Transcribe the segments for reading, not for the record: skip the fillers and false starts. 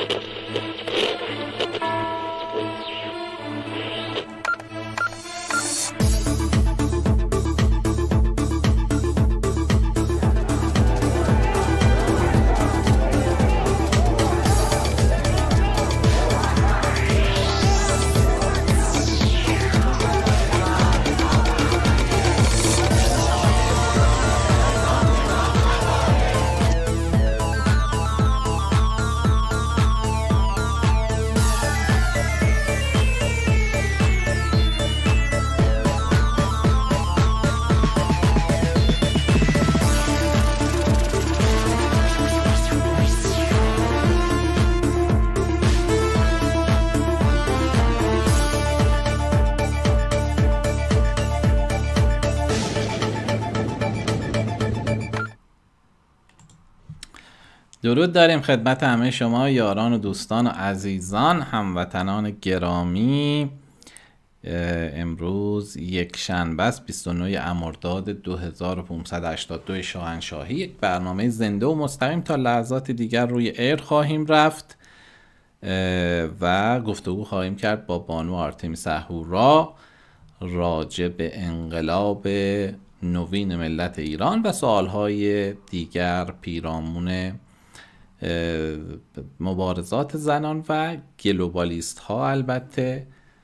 درود داریم خدمت همه شما یاران و دوستان و عزیزان هموطنان گرامی. امروز یک شنبه است 29 مرداد 2582 شاهنشاهی. یک برنامه زنده و مستقیم تا لحظات دیگر روی ایر خواهیم رفت و گفتگو خواهیم کرد با بانو آرتمیس اهورا راجع به انقلاب نوین ملت ایران و سوالهای دیگر پیرامون مبارزات زنان و گلوبالیست ها. البته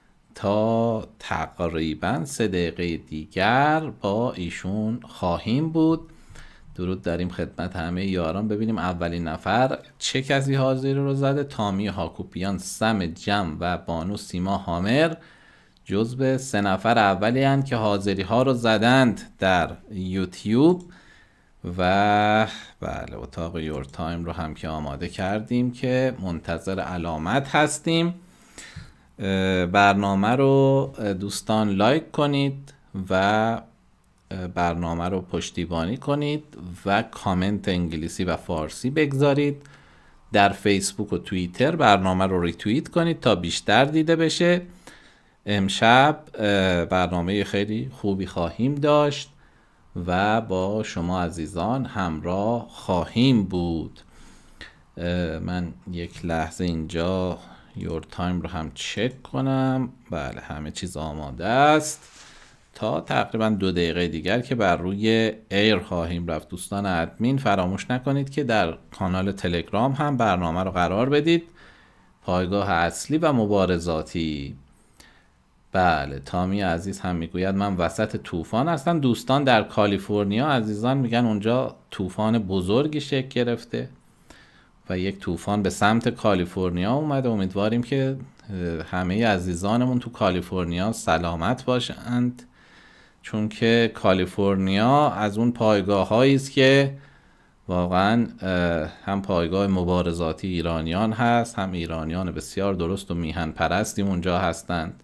تا تقریبا 3 دقیقه دیگر با ایشون خواهیم بود. درود داریم خدمت همه یاران. ببینیم اولین نفر چه کسی حاضری رو زده. تامی هاکوپیان، سم جم و بانو سیما هامر جزو 3 نفر اولی هستند که حاضری ها رو زدند در یوتیوب. و بله، اتاق یور تایم رو هم که آماده کردیم که منتظر علامت هستیم. برنامه رو دوستان لایک کنید و برنامه رو پشتیبانی کنید و کامنت انگلیسی و فارسی بگذارید. در فیسبوک و توییتر برنامه رو ریتوییت کنید تا بیشتر دیده بشه. امشب برنامه خیلی خوبی خواهیم داشت و با شما عزیزان همراه خواهیم بود. من یک لحظه اینجا یور تایم رو هم چک کنم. بله، همه چیز آماده است تا تقریبا 2 دقیقه دیگر که بر روی ایر خواهیم رفت. دوستان ادمین فراموش نکنید که در کانال تلگرام هم برنامه رو قرار بدید، پایگاه اصلی و مبارزاتی. بله، تامی عزیز هم میگوید من وسط طوفان هستم. دوستان در کالیفرنیا عزیزان میگن اونجا طوفان بزرگی شکل گرفته و یک طوفان به سمت کالیفرنیا اومده. امیدواریم که همه عزیزانمون تو کالیفرنیا سلامت باشند، چون که کالیفرنیا از اون پایگاه هایی است که واقعا هم پایگاه مبارزاتی ایرانیان هست، هم ایرانیان بسیار درست و میهن پرستی اونجا هستند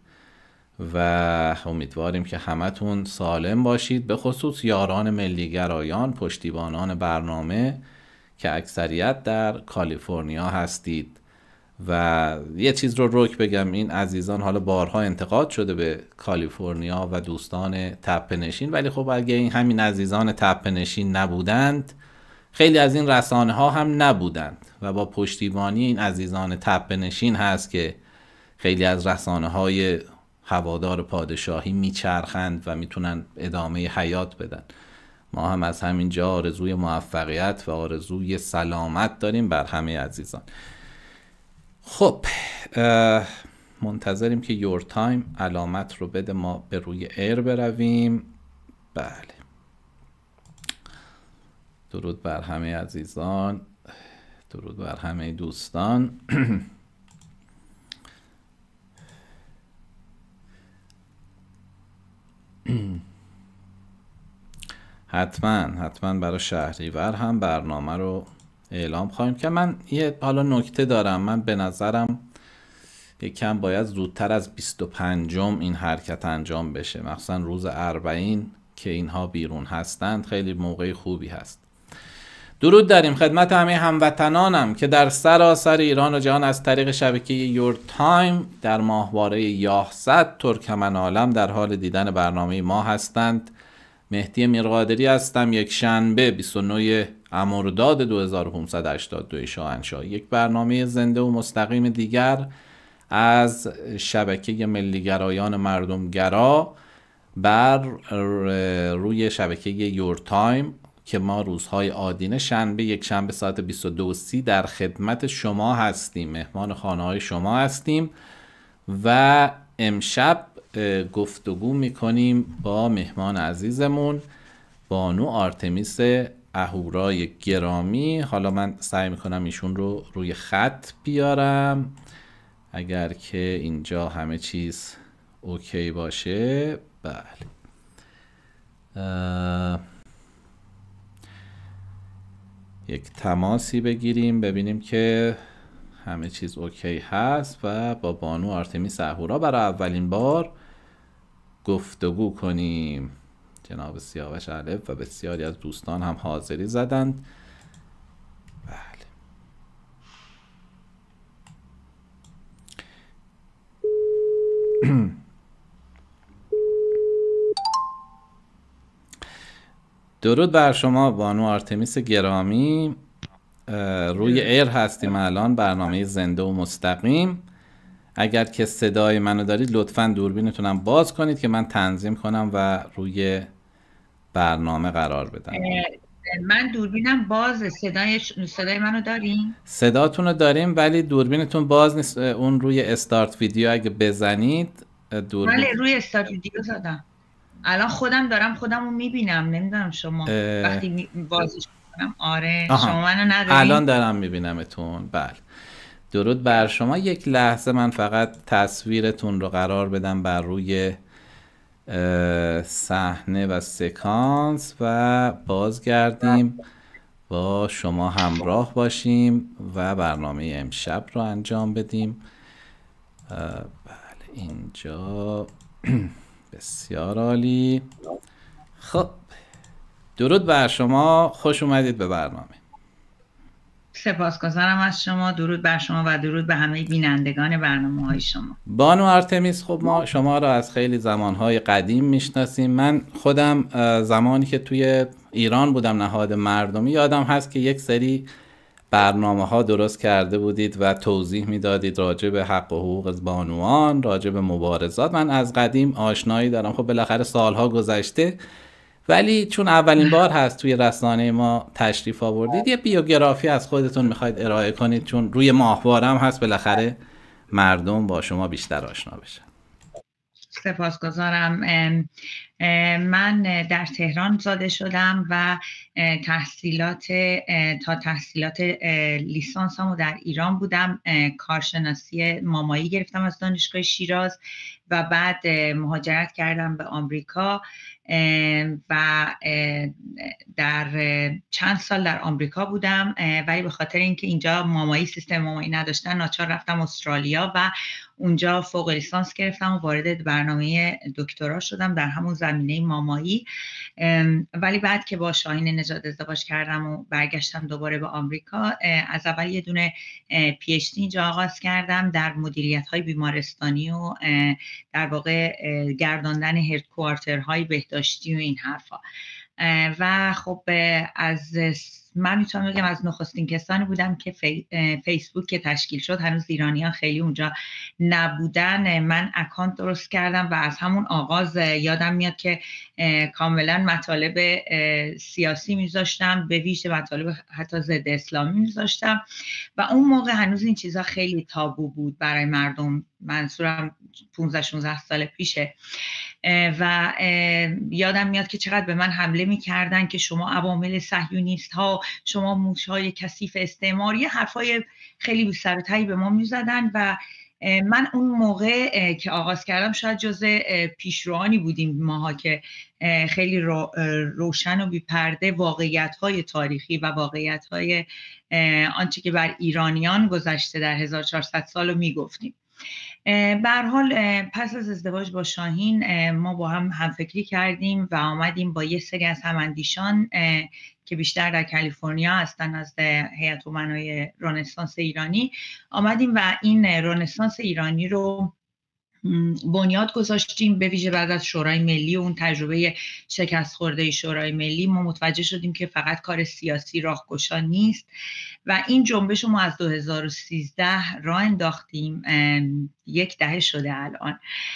و امیدواریم که همتون سالم باشید، به خصوص یاران ملیگرایان، پشتیبانان برنامه که اکثریت در کالیفرنیا هستید. و یه چیز رو رک بگم، این عزیزان حالا بارها انتقاد شده به کالیفرنیا و دوستان تپه نشین، ولی خب اگه این همین عزیزان تپه نشین نبودند، خیلی از این رسانه ها هم نبودند و با پشتیبانی این عزیزان تپه نشین هست که خیلی از رسانه های هوادار پادشاهی میچرخند و میتونن ادامه حیات بدن. ما هم از همینجا آرزوی موفقیت و آرزوی سلامت داریم بر همه عزیزان. خب منتظریم که یور تایم علامت رو بده ما به روی ایر برویم. بله، درود بر همه عزیزان، درود بر همه دوستان. حتما برای شهریور هم برنامه رو اعلام خواهیم که من یه حالا نکته دارم. من به نظرم یکم باید زودتر از 25 این حرکت انجام بشه، مخصوصا روز اربعین که اینها بیرون هستند خیلی موقع خوبی هست. درود داریم خدمت همه هموطنانم که در سراسر ایران و جهان از طریق شبکه یور تایم در ماهواره یاهصد ترکمن عالم در حال دیدن برنامه ما هستند. مهدی میرقادری هستم. یک شنبه 29 امرداد 2582 شاهنشاه. یک برنامه زنده و مستقیم دیگر از شبکه ملیگرایان مردمگرا بر روی شبکه یور تایم که ما روزهای عادینه شنبه یک شنبه ساعت 22:30 در خدمت شما هستیم، مهمان خانه‌های شما هستیم و امشب گفتگو میکنیم با مهمان عزیزمون بانو آرتمیس اهورای گرامی. حالا من سعی میکنم ایشون رو روی خط بیارم اگر که اینجا همه چیز اوکی باشه. بله، یک تماسی بگیریم ببینیم که همه چیز اوکی هست و با بانو آرتمیس اهورا برای اولین بار گفتگو کنیم. جناب سیاوش الف و بسیاری از دوستان هم حاضری زدند. بله. درود بر شما بانو آرتمیس گرامی. روی ایر هستیم الان، برنامه زنده و مستقیم. اگر که صدای منو دارید لطفاً دوربینتونم باز کنید که من تنظیم کنم و روی برنامه قرار بدم. من دوربینم باز. صدای منو دارین؟ صداتون رو داریم ولی دوربینتون باز نیست. اون روی استارت ویدیو اگه بزنید بله، روی استارت ویدیو زدم. الان خودم دارم خودم رو میبینم. نمیدونم شما وقتی بازش کنم. آره شما منو ندارین؟ الان دارم میبینمتون. بله، درود بر شما. یک لحظه من فقط تصویرتون رو قرار بدم بر روی صحنه و سکانس و بازگردیم با شما همراه باشیم و برنامه امشب رو انجام بدیم. بله اینجا بسیار عالی. خب درود بر شما، خوش اومدید به برنامه. سپاسگزارم از شما. درود بر شما و درود به همه بینندگان برنامه‌های شما. بانو آرتمیس، خب ما شما را از خیلی زمانهای قدیم میشناسیم. من خودم زمانی که توی ایران بودم نهاد مردمی یادم هست که یک سری برنامه ها درست کرده بودید و توضیح میدادید راجع به حق و حقوق از بانوان، راجع به مبارزات. من از قدیم آشنایی دارم. خب بالاخره سالها گذشته ولی چون اولین بار هست توی رسانه ما تشریف آوردید یه بیوگرافی از خودتون میخواید ارائه کنید، چون روی ماهواره هم هست بالاخره مردم با شما بیشتر آشنا بشن. سپاسگزارم. من در تهران زاده شدم و تا تحصیلات لیسانسمو در ایران بودم. کارشناسی مامایی گرفتم از دانشگاه شیراز و بعد مهاجرت کردم به آمریکا و در چند سال در آمریکا بودم، ولی به خاطر اینکه اینجا مامایی سیستم مامایی نداشتن ناچار رفتم استرالیا و اونجا فوق لیسانس گرفتم و وارد برنامه دکترا شدم در همون زمینه مامایی. ولی بعد که با شاهین نژاد ازدواج کردم و برگشتم دوباره به آمریکا، از اول یه دونه پی اچ دی اینجا آغاز کردم در مدیریت‌های بیمارستانی و در واقع گرداندن هدکوارترهای بهداشتی و این حرفا. و خب من میتونم بگم از نخستین کسانی بودم که فیسبوک که تشکیل شد، هنوز ایرانیان خیلی اونجا نبودن، من اکانت درست کردم و از همون آغاز یادم میاد که کاملا مطالب سیاسی میذاشتم، به ویژه مطالب حتی ضد اسلامی میذاشتم و اون موقع هنوز این چیزا خیلی تابو بود برای مردم. منظورم 15-16 سال پیشه و یادم میاد که چقدر به من حمله میکردن که شما عوامل صهیونیست ها، شما موشهای کثیف استعمار، یه حرفای خیلی بی سر و ته به ما میزدن و من اون موقع که آغاز کردم شاید جزء پیشروانی بودیم ماها که خیلی روشن و بی پرده واقعیت‌های تاریخی و واقعیت‌های آنچه که بر ایرانیان گذشته در 1400 سال رو میگفتیم. به هر حال پس از ازدواج با شاهین ما با هم همفکری کردیم و آمدیم با یه سری از هماندیشان که بیشتر در کالیفرنیا هستن از هیئت امنای رنسانس ایرانی آمدیم و این رنسانس ایرانی رو بنیاد گذاشتیم، به ویژه بعد از شورای ملی و اون تجربه شکست خورده شورای ملی ما متوجه شدیم که فقط کار سیاسی راهگشا نیست و این جنبش رو ما از 2013 راه انداختیم، 1 دهه شده الان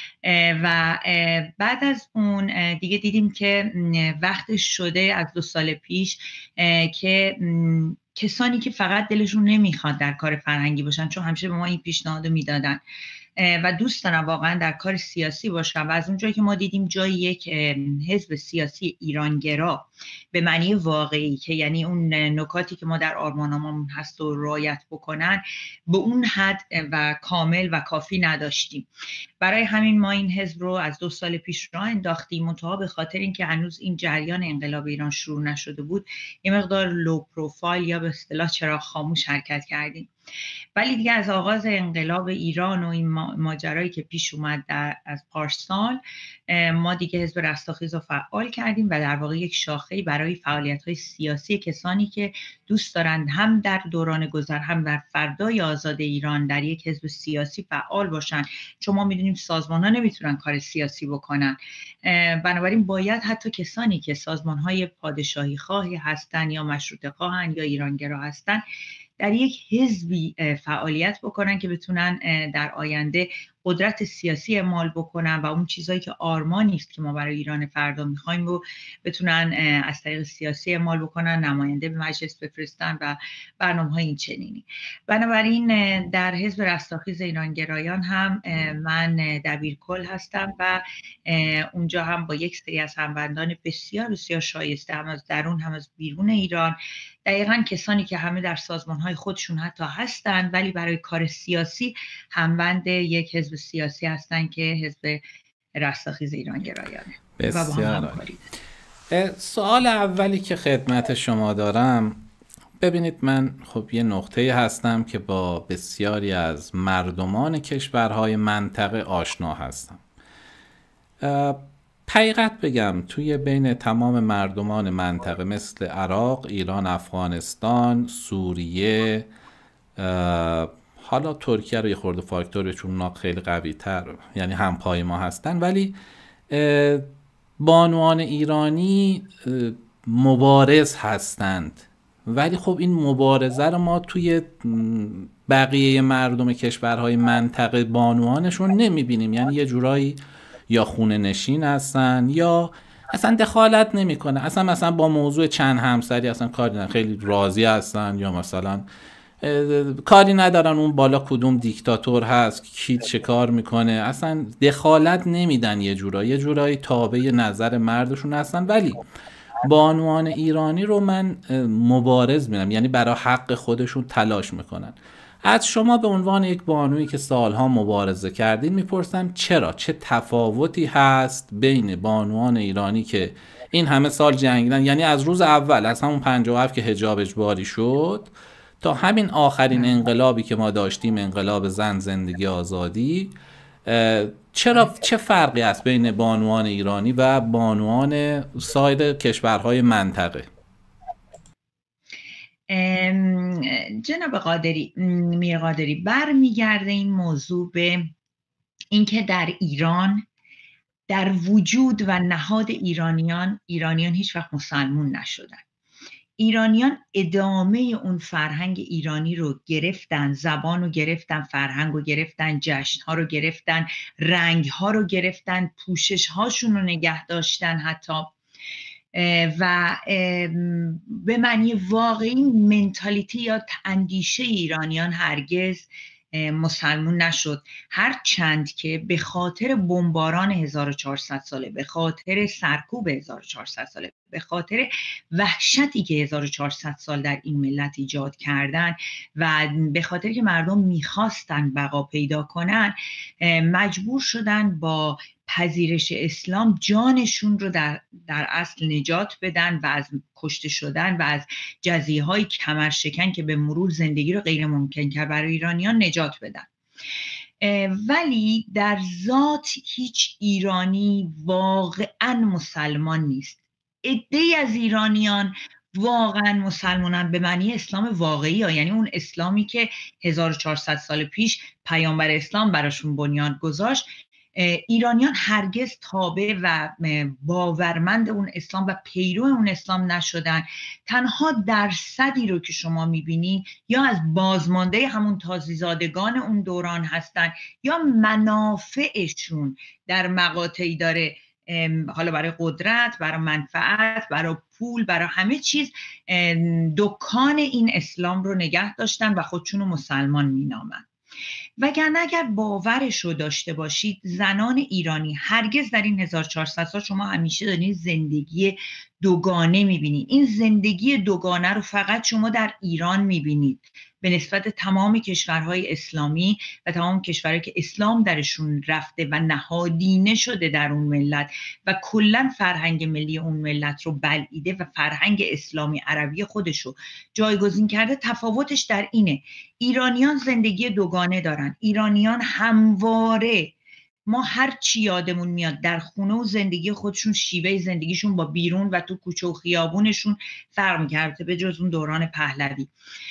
و بعد از اون دیگه دیدیم که وقت شده از 2 سال پیش که کسانی که فقط دلشون نمیخواد در کار فرهنگی باشن، چون همیشه به ما این پیشنهاد میدادن و دوست دارم واقعا در کار سیاسی باشم و از اونجایی که ما دیدیم جای یک حزب سیاسی ایرانگرا به معنی واقعی که یعنی اون نکاتی که ما در آرمانامون هست و رعایت بکنن به اون حد و کامل و کافی نداشتیم. برای همین ما این حزب رو از 2 سال پیش راه انداختیم، منتها به خاطر اینکه هنوز این جریان انقلاب ایران شروع نشده بود یه مقدار لو پروفایل یا به اصطلاح چراغ خاموش حرکت کردیم. ولی دیگه از آغاز انقلاب ایران و این ماجرایی که پیش اومد از پارسال ما دیگه حزب رستاخیز رو فعال کردیم و در واقع یک شاخه‌ای برای فعالیت‌های سیاسی کسانی که دوست دارند هم در دوران گذر هم در فردای آزاد ایران در یک حزب سیاسی فعال باشن، چون ما میدونیم سازمان‌ها نمیتونن کار سیاسی بکنن، بنابراین باید حتی کسانی که سازمان‌های پادشاهی خواهی هستن یا مشروطه خواهن یا ایرانگرا هستن در یک حزبی فعالیت بکنن که بتونن در آینده قدرت سیاسی اعمال بکنن و اون چیزایی که آرمانی است که ما برای ایران فردا میخوایم رو بتونن از طریق سیاسی اعمال بکنن، نماینده به مجلس بفرستن و برنامه‌های این چنینی. بنابراین در حزب رستاخیز ایرانگرایان هم من دبیرکل هستم و اونجا هم با یک سری از هموندان بسیار بسیار شایسته هم از درون هم از بیرون ایران، دقیقاً کسانی که همه در سازمان‌های خودشون حتی هستن ولی برای کار سیاسی هموند یک حزب سیاسی هستن که حزب رستاخیز ایرانگرایانه. بسیار. سوال اولی که خدمت شما دارم، ببینید من خب یه نقطه هستم که با بسیاری از مردمان کشورهای منطقه آشنا هستم. حقیقت بگم توی بین تمام مردمان منطقه مثل عراق، ایران، افغانستان، سوریه، حالا ترکیه رو یه خورده فاکتوره چون اونا خیلی قوی تر یعنی همپای ما هستن، ولی بانوان ایرانی مبارز هستند، ولی خب این مبارزه رو ما توی بقیه مردم کشورهای منطقه بانوانشون نمیبینیم، یعنی یه جورایی یا خونه نشین هستن یا اصلا دخالت نمیکنه، اصلا با موضوع چند همسری اصلا کاری ندارن، خیلی راضی هستن یا مثلا کاری ندارن اون بالا کدوم دیکتاتور هست کی چه کار میکنه، اصلا دخالت نمیدن، یه جورایی تابع نظر مردشون هستن. ولی بانوان ایرانی رو من مبارز می‌بینم، یعنی برای حق خودشون تلاش میکنن. از شما به عنوان یک بانویی که سالها مبارزه کردین میپرسم چرا، چه تفاوتی هست بین بانوان ایرانی که این همه سال جنگیدن، یعنی از روز اول از همون 57 که حجاب اجباری شد تا همین آخرین انقلابی که ما داشتیم، انقلاب زن، زندگی، آزادی، چه فرقی هست بین بانوان ایرانی و بانوان سایر کشورهای منطقه؟ جناب قادری، میر قادری، برمیگرده این موضوع به اینکه در ایران در وجود و نهاد ایرانیان هیچ وقت مسلمون نشدن. ایرانیان ادامه اون فرهنگ ایرانی رو گرفتن، زبان رو گرفتن، فرهنگ رو گرفتن، جشن ها رو گرفتن، رنگ ها رو گرفتن، پوشش هاشون رو نگه داشتن حتی، و به معنی واقعی منتالیتی یا اندیشه ایرانیان هرگز مسلمون نشد، هر چند که به خاطر بمباران 1400 ساله، به خاطر سرکوب 1400 ساله، به خاطر وحشتی که 1400 سال در این ملت ایجاد کردن و به خاطر که مردم میخواستن بقا پیدا کنن، مجبور شدن با پذیرش اسلام جانشون رو در اصل نجات بدن و از کشته شدن و از جزیه‌های کمرشکن که به مرور زندگی رو غیر ممکن کرد برای ایرانیان نجات بدن. ولی در ذات هیچ ایرانی واقعا مسلمان نیست. عده‌ای از ایرانیان واقعا مسلمانان به معنی اسلام واقعی ها، یعنی اون اسلامی که 1400 سال پیش پیامبر اسلام براشون بنیاد گذاشت، ایرانیان هرگز تابع و باورمند اون اسلام و پیرو اون اسلام نشدن. تنها درصدی رو که شما میبینین یا از بازمانده همون تازیزادگان اون دوران هستن یا منافعشون در مقاطعی داره، حالا برای قدرت، برای منفعت، برای پول، برای همه چیز دکان این اسلام رو نگه داشتن و خودشون رو مسلمان مینامن. وگرنه اگر باورش رو داشته باشید، زنان ایرانی هرگز در این 1400 سال، شما همیشه دارین زندگی دوگانه میبینید. این زندگی دوگانه رو فقط شما در ایران میبینید به نسبت تمام کشورهای اسلامی و تمام کشورهایی که اسلام درشون رفته و نهادینه شده در اون ملت و کلا فرهنگ ملی اون ملت رو بلعیده و فرهنگ اسلامی عربی خودش رو جایگزین کرده. تفاوتش در اینه ایرانیان زندگی دوگانه دارن. ایرانیان همواره، ما هر چی یادمون میاد در خونه و زندگی خودشون، شیوه زندگیشون با بیرون و تو کوچه و خیابونشون فرق می‌کرده به جز اون دوران پهلوی.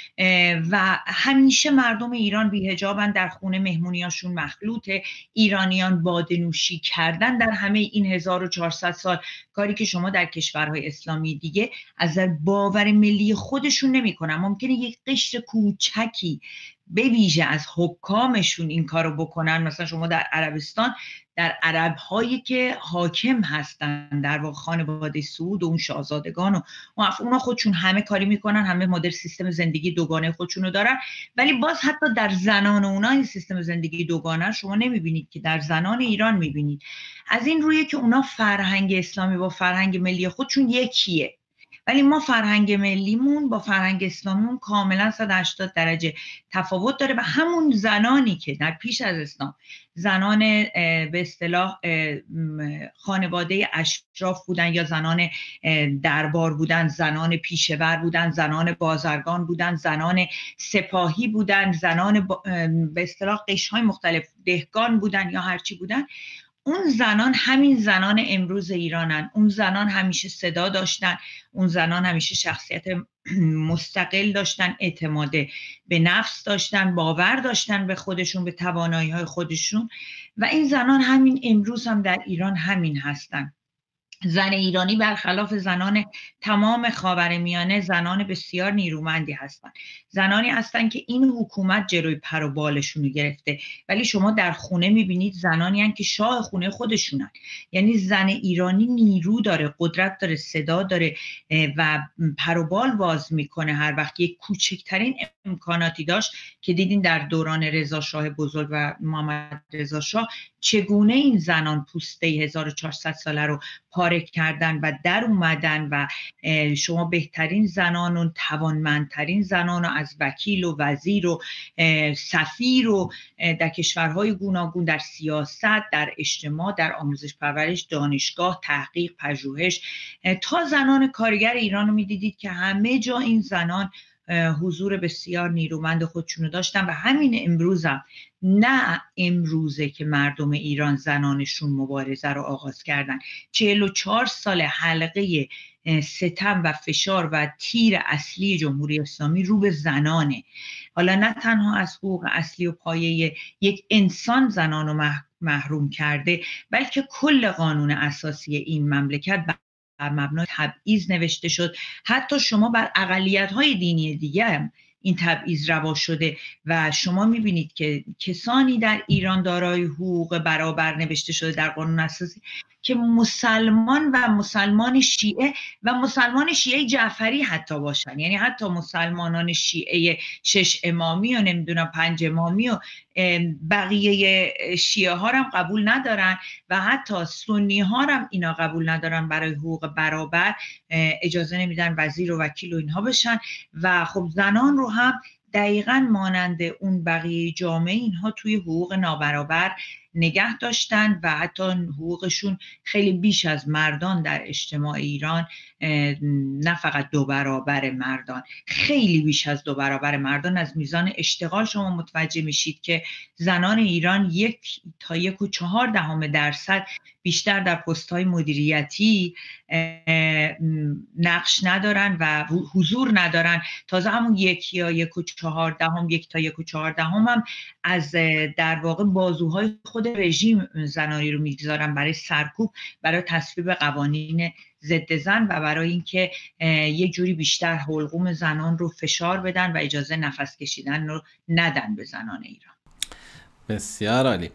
و همیشه مردم ایران بی‌حجابن، در خونه مهمونیاشون مخلوطه. ایرانیان باده‌نوشی کردن در همه این 1400 سال، کاری که شما در کشورهای اسلامی دیگه از باور ملی خودشون نمی‌کنن. ممکنه یک قشر کوچکی به ویژه از حکامشون این کارو بکنن. مثلا شما در عربستان، در عرب‌هایی که حاکم هستن، در واقع خانواده سعود و اون شاهزادگان و اونا خودشون همه کاری میکنن، همه مدل سیستم زندگی دوگانه خودشونو دارن، ولی باز حتی در زنان اونا این سیستم زندگی دوگانه شما نمیبینید که در زنان ایران میبینید. از این رویه که اونا فرهنگ اسلامی با فرهنگ ملی خودشون یکیه، ولی ما فرهنگ ملیمون با فرهنگ اسلامیمون کاملا 180 درجه تفاوت داره. و همون زنانی که در پیش از اسلام زنان به اصطلاح خانواده اشراف بودن یا زنان دربار بودن، زنان پیشور بودن، زنان بازرگان بودن، زنان سپاهی بودن، زنان به اصطلاح قشرهای مختلف دهقان بودن یا هرچی بودن، اون زنان همین زنان امروز ایرانن. اون زنان همیشه صدا داشتن، اون زنان همیشه شخصیت مستقل داشتن، اعتماد به نفس داشتن، باور داشتن به خودشون، به توانایی‌های خودشون. و این زنان همین امروز هم در ایران همین هستن. زن ایرانی برخلاف زنان تمام خاورمیانه زنان بسیار نیرومندی هستند. زنانی هستند که این حکومت جلوی پر و بالشون رو گرفته، ولی شما در خونه میبینید زنانی هستند که شاه خونه خودشونن. یعنی زن ایرانی نیرو داره، قدرت داره، صدا داره و پر و بال باز میکنه هر وقت یک کوچکترین امکاناتی داشت، که دیدین در دوران رضا شاه بزرگ و محمد رضا شاه چگونه این زنان پوسته 1400 ساله رو پاره کردن و در اومدن و شما بهترین زنان و توانمندترین زنان و از وکیل و وزیر و سفیر و در کشورهای گوناگون، در سیاست، در اجتماع، در آموزش پرورش، دانشگاه، تحقیق، پژوهش، تا زنان کارگر ایران رو میدیدید که همه جا این زنان حضور بسیار نیرومند خودشونو داشتن. و همین امروز هم، نه امروزه که مردم ایران زنانشون مبارزه رو آغاز کردن، 44 سال حلقه ستم و فشار و تیر اصلی جمهوری اسلامی رو به زنانه. حالا نه تنها از حقوق اصلی و پایه یک انسان زنان رو محروم کرده، بلکه کل قانون اساسی این مملکت بر مبنای تبعیض نوشته شد. حتی شما بر اقلیت‌های دینی دیگه هم این تبعیض روا شده و شما می‌بینید که کسانی در ایران دارای حقوق برابر نوشته شده در قانون اساسی که مسلمان و مسلمان شیعه و مسلمان شیعه جعفری حتی باشن. یعنی حتی مسلمانان شیعه 6 امامی و نمیدونم 5 امامی و بقیه شیعه ها هم قبول ندارن و حتی سنی ها هم اینا قبول ندارن، برای حقوق برابر اجازه نمیدن وزیر و وکیل و اینها بشن. و خب زنان رو هم دقیقاً مانند اون بقیه جامعه اینها توی حقوق نابرابر نگه داشتن و حتی حقوقشون خیلی بیش از مردان در اجتماع ایران، نه فقط 2 برابر مردان، خیلی بیش از 2 برابر مردان از میزان اشتغال شما متوجه میشید که زنان ایران 1 تا 1.4% بیشتر در پست‌های مدیریتی نقش ندارن و حضور ندارن. تازه همون 1 یا 1.4، 1 تا 1.4 هم از در واقع بازوهای خود خود رژیم زنانی رو میگذارن برای سرکوب، برای تصویب قوانین ضد زن و برای اینکه یه جوری بیشتر حلقوم زنان رو فشار بدن و اجازه نفس کشیدن رو ندن به زنان ایران. بسیار عالی.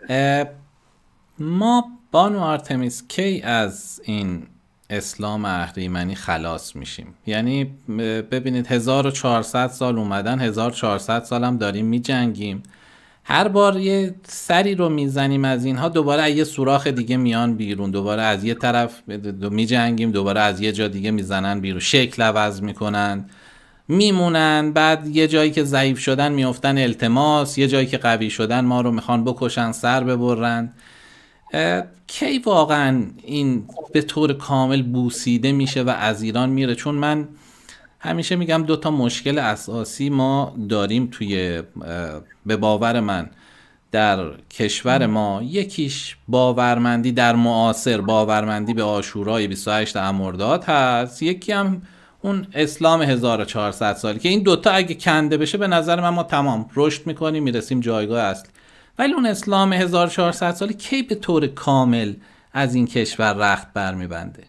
ما بانو آرتمیس کی از این اسلام اهریمنی خلاص میشیم؟ یعنی ببینید 1400 سال اومدن، 1400 سال هم داریم میجنگیم، هر بار یه سری رو میزنیم از اینها، دوباره یه سوراخ دیگه میان بیرون، دوباره از یه طرف میجنگیم، دوباره از یه جا دیگه میزنن بیرون، شکل عوض میکنن، میمونن، بعد یه جایی که ضعیف شدن میافتن التماس، یه جایی که قوی شدن ما رو میخوان بکشن، سر ببرن. کی واقعا این به طور کامل بوسیده میشه و از ایران میره؟ چون من همیشه میگم 2 مشکل اساسی ما داریم توی به باور من در کشور ما. یکیش باورمندی در معاصر، باورمندی به عاشورای 28 مرداد هست، یکی هم اون اسلام 1400 سالی که این 2 اگه کنده بشه به نظر من ما تمام رشد میکنیم، میرسیم جایگاه اصلی. ولی اون اسلام 1400 سالی کی به طور کامل از این کشور رخت برمیبنده؟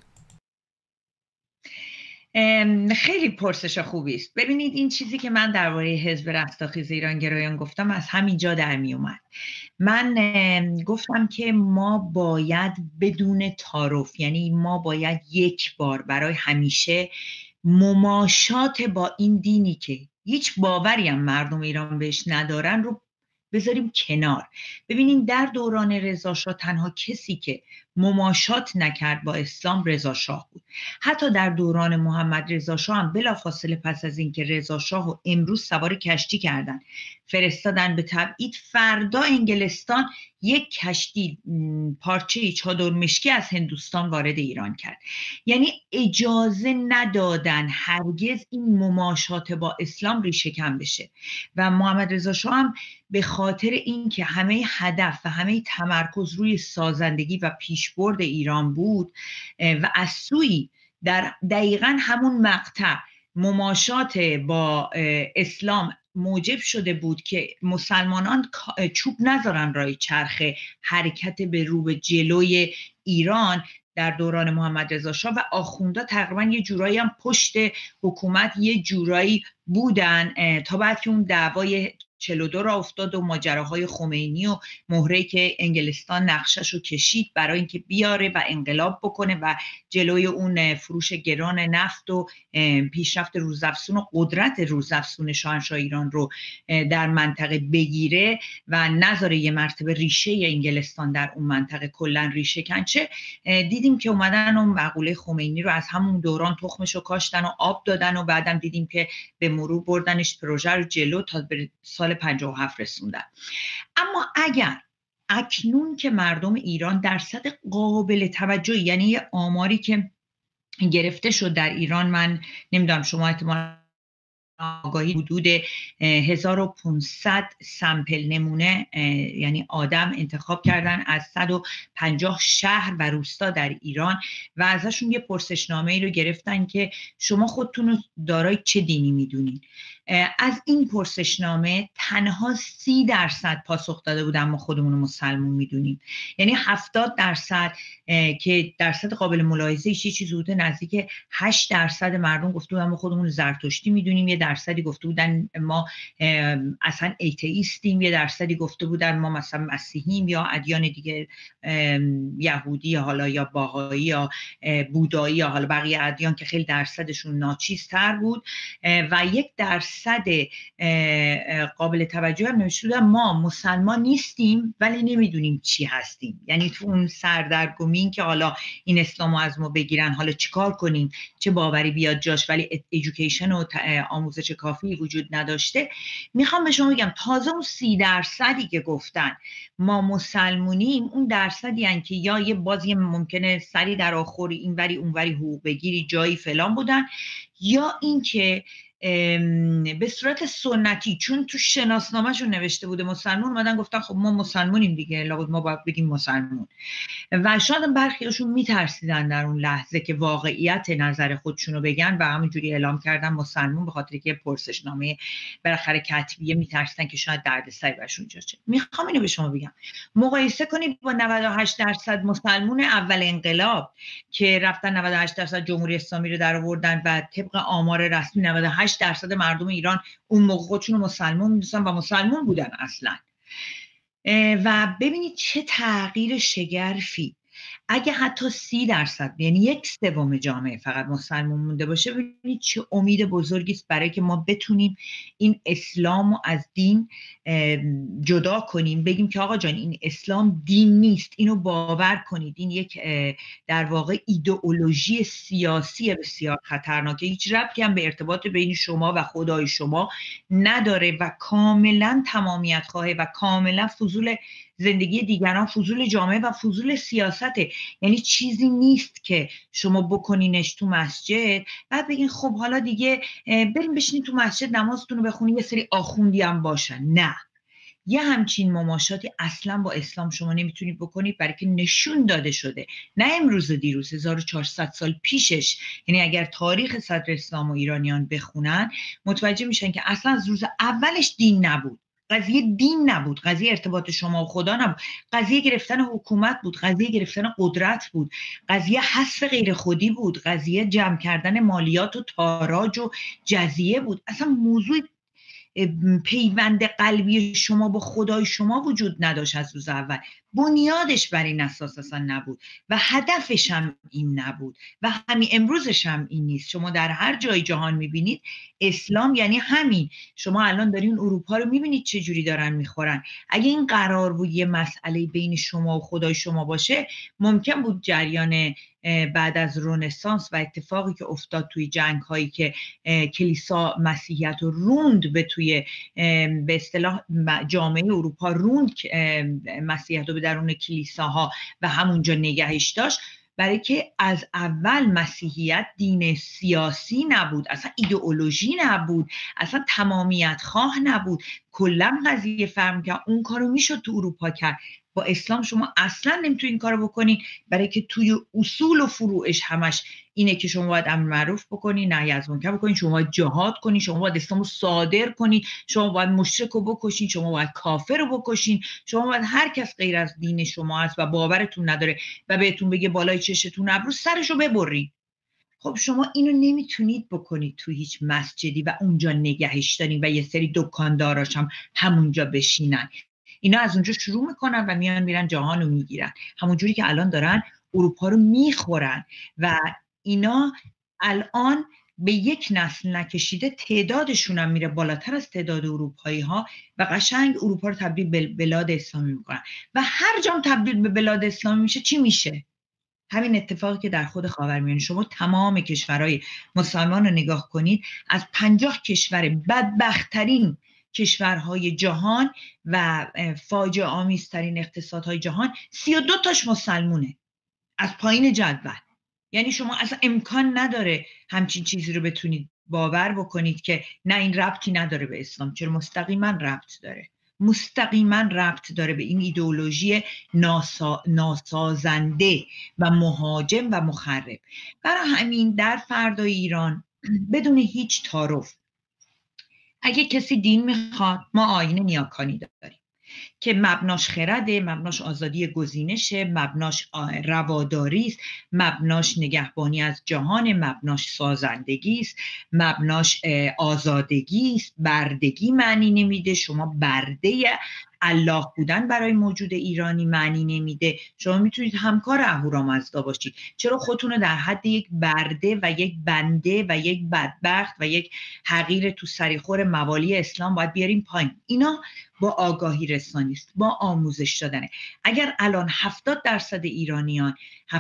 خیلی پرسش خوبی است. ببینید این چیزی که من درباره حزب رستاخیز ایرانگرایان گفتم از همینجا در می اومد. من گفتم که ما باید بدون تعارف، یعنی ما باید یک بار برای همیشه مماشات با این دینی که هیچ باوری هم مردم ایران بهش ندارن رو بذاریم کنار. ببینید در دوران رضا شاه تنها کسی که مماشات نکرد با اسلام رضا شاه بود. حتی در دوران محمد رضا شاه هم بلافاصله پس از اینکه رضا شاه و امروز سوار کشتی کردن فرستادن به تبعید، فردا انگلستان یک کشتی پارچه چادر مشکی از هندوستان وارد ایران کرد. یعنی اجازه ندادن هرگز این مماشات با اسلام ریشه کن بشه. و محمد رضا شاه هم به خاطر اینکه همه هدف و همه تمرکز روی سازندگی و پیشبرد ایران بود و از سوی در دقیقاً همون مقطع مماشات با اسلام موجب شده بود که مسلمانان چوب نذارن رای چرخ حرکت به رو به جلوی ایران در دوران محمد رضا شاه و آخوندا تقریبا یه جورایی هم پشت حکومت یه جورایی بودن تا بعد که اون دعوای 42 را افتاد و ماجراهای خمینی و مهره که انگلستان نقشش رو کشید برای اینکه بیاره و انقلاب بکنه و جلوی اون فروش گران نفت و پیشرفت روزافزون و قدرت روزافزون شاهنشاه ایران رو در منطقه بگیره و نذاره یه مرتبه ریشه انگلستان در اون منطقه کلا ریشه کنچه. دیدیم که اومدن اون مقوله خمینی رو از همون دوران تخمش رو کاشتن و آب دادن و بعدم دیدیم که به مرور بردنش پروژه رو جلو تا به سال 57 رسوندن. اما اگر اکنون که مردم ایران درصد قابل توجهی، یعنی یه آماری که گرفته شد در ایران، من نمیدونم شما احتمال آگاهی، حدود 1500 سمپل نمونه یعنی آدم انتخاب کردن از 150 شهر و روستا در ایران و ازشون یه پرسشنامه‌ای رو گرفتن که شما خودتون رو دارای چه دینی میدونین. از این پرسشنامه تنها 30% پاسخ داده بودن ما خودمون رو مسلمون میدونیم. یعنی 70% که درصد قابل ملاحظه‌ایش یه چیز حدود نزدیک 8% مردم گفته بودن ما خودمون رو زرتشتی میدونیم، یه درصدی گفته بودن ما اصلا ایتئیستیم، یه درصدی گفته بودن ما مثلا مسیحیم یا ادیان دیگه، یهودی حالا یا باهایی یا بودایی یا حالا بقیه ادیان که خیلی درصدشون ناچیزتر بود و 1% قابل توجه هم نوشته بودن ما مسلمان نیستیم ولی نمیدونیم چی هستیم. یعنی تو اون سردرگمی که حالا این اسلامو از ما بگیرن، حالا چیکار کنیم، چه باوری بیاد جاش، ولی ایژوکیشن و آموزش کافی وجود نداشته. میخوام به شما بگم تازه اون 30% که گفتن ما مسلمونیم، اون درصدی ان که یا یه بازی ممکنه سری در آخر اینوری اونوری حقوق بگیری جایی فلان بودن، یا این که به صورت سنتی، چون تو شناسنامه‌شون نوشته بوده مسلمون، اومدن گفتن خب ما مسلمونیم دیگه، لابد ما باید بگیم مسلمون. و شاید برخیاشون میترسیدن در اون لحظه که واقعیت نظر خودشونو بگن و همونجوری اعلام کردن مسلمون، به خاطر که پرسشنامه بالاخره کتبیه، میترسیدن که شاید دردسری براشون ایجاد شه. میخوام اینو به شما بگم، مقایسه کنید با 98% مسلمون اول انقلاب که رفتن 98% جمهوری اسلامی رو در آوردن و طبق آمار رسمی 98% مردم ایران اون موقع خودشون رو مسلمون می‌دونستن و مسلمون بودن اصلا. و ببینید چه تغییر شگرفی. اگه حتی 30%، یعنی 1/3 جامعه فقط مسلمان مونده باشه، ببینید چه امید بزرگی است برای که ما بتونیم این اسلام رو از دین جدا کنیم، بگیم که آقا جان این اسلام دین نیست، اینو باور کنید، این یک در واقع ایدئولوژی سیاسی بسیار خطرناکه، هیچ ربطی هم به ارتباط بین شما و خدای شما نداره و کاملا تمامیت خواهه و کاملا فضول زندگی دیگران، فضول جامعه و فضول سیاسته. یعنی چیزی نیست که شما بکنینش تو مسجد بعد بگین خب حالا دیگه بریم بشینید تو مسجد نمازتون رو بخونید، یه سری آخوندی هم باشن. نه، یه همچین مماشاتی اصلا با اسلام شما نمیتونید بکنید، برای که نشون داده شده، نه امروز و دیروز، 1400 سال پیشش. یعنی اگر تاریخ صدر اسلام و ایرانیان بخونن متوجه میشن که اصلا از روز اولش دین نبود. قضیه دین نبود، قضیه ارتباط شما و خدا نبود، قضیه گرفتن حکومت بود، قضیه گرفتن قدرت بود، قضیه حذف غیر خودی بود، قضیه جمع کردن مالیات و تاراج و جزیه بود. اصلا موضوع پیوند قلبی شما با خدای شما وجود نداشت از روز اول، بنیادش بر این اساس اصلا نبود و هدفش هم این نبود و همین امروزش هم این نیست. شما در هر جای جهان میبینید اسلام یعنی همین. شما الان دارین اروپا رو میبینید چه جوری دارن میخورن. اگه این قرار بود یه مسئله بین شما و خدای شما باشه، ممکن بود جریان بعد از رنسانس و اتفاقی که افتاد توی جنگ هایی که کلیسا مسیحیت رو روند به توی به اصطلاح جامعه اروپا روند مسیحیت رو به درون کلیساها و همونجا نگهش داشت، برای که از اول مسیحیت دین سیاسی نبود، اصلا ایدئولوژی نبود، اصلا تمامیت خواه نبود. کلا قضیه فهم که اون کارو میشد تو اروپا کرد. با اسلام شما اصلا نمیتونید این کارو بکنین، برای که توی اصول و فروعش همش اینه که شما باید امر معروف بکنین، نهی از منکر بکنین، شما باید جهاد کنین، شما باید اسلامو صادر کنین، شما باید مشرک رو بکشین، شما باید کافر رو بکشین، شما باید هر کس غیر از دین شما هست و باورتون نداره و بهتون بگه بالای چشتون ابرو، سرشو ببرین. خب شما اینو نمیتونید بکنید تو هیچ مسجدی و اونجا نگهش دارین و یه سری دکانداراش هم همونجا بشینن. اینا از اونجا شروع میکنن و میان میرن جهان رو میگیرن، همونجوری که الان دارن اروپا رو میخورن و اینا الان به یک نسل نکشیده تعدادشون هم میره بالاتر از تعداد اروپایی ها و قشنگ اروپا رو تبدیل به بلاد اسلامی میکنن و هر جام تبدیل به بلاد اسلامی میشه چی میشه؟ همین اتفاقی که در خود خاورمیانه، شما تمام کشورهای مسلمان رو نگاه کنید، از 50 کشور بدبخت‌ترین کشورهای جهان و فاجعه آمیزترین اقتصادهای جهان 32 تاش مسلمونه از پایین جدول. یعنی شما اصلا امکان نداره همچین چیزی رو بتونید باور بکنید که نه این ربطی نداره به اسلام. چرا؟ مستقیما ربط داره، مستقیما ربط داره به این ایدئولوژی ناسازنده و مهاجم و مخرب. برای همین در فردای ایران بدون هیچ تعارف، اگه کسی دین میخواد، ما آیین نیاکانی داریم که مبناش خرده، مبناش آزادی گزینشه، مبناش رواداری است، مبناش نگهبانی از جهان، مبناش سازندگی است، مبناش آزادگی است. بردگی معنی نمیده، شما برده الله بودن برای موجود ایرانی معنی نمیده. شما میتونید همکار اهورامزدا باشید، چرا خودتون رو در حد یک برده و یک بنده و یک بدبخت و یک حقیر تو سریخور موالی اسلام باید بیاریم پایین؟ اینا با آگاهی رسانی است، با آموزش دادنه. اگر الان 70% ایرانیان،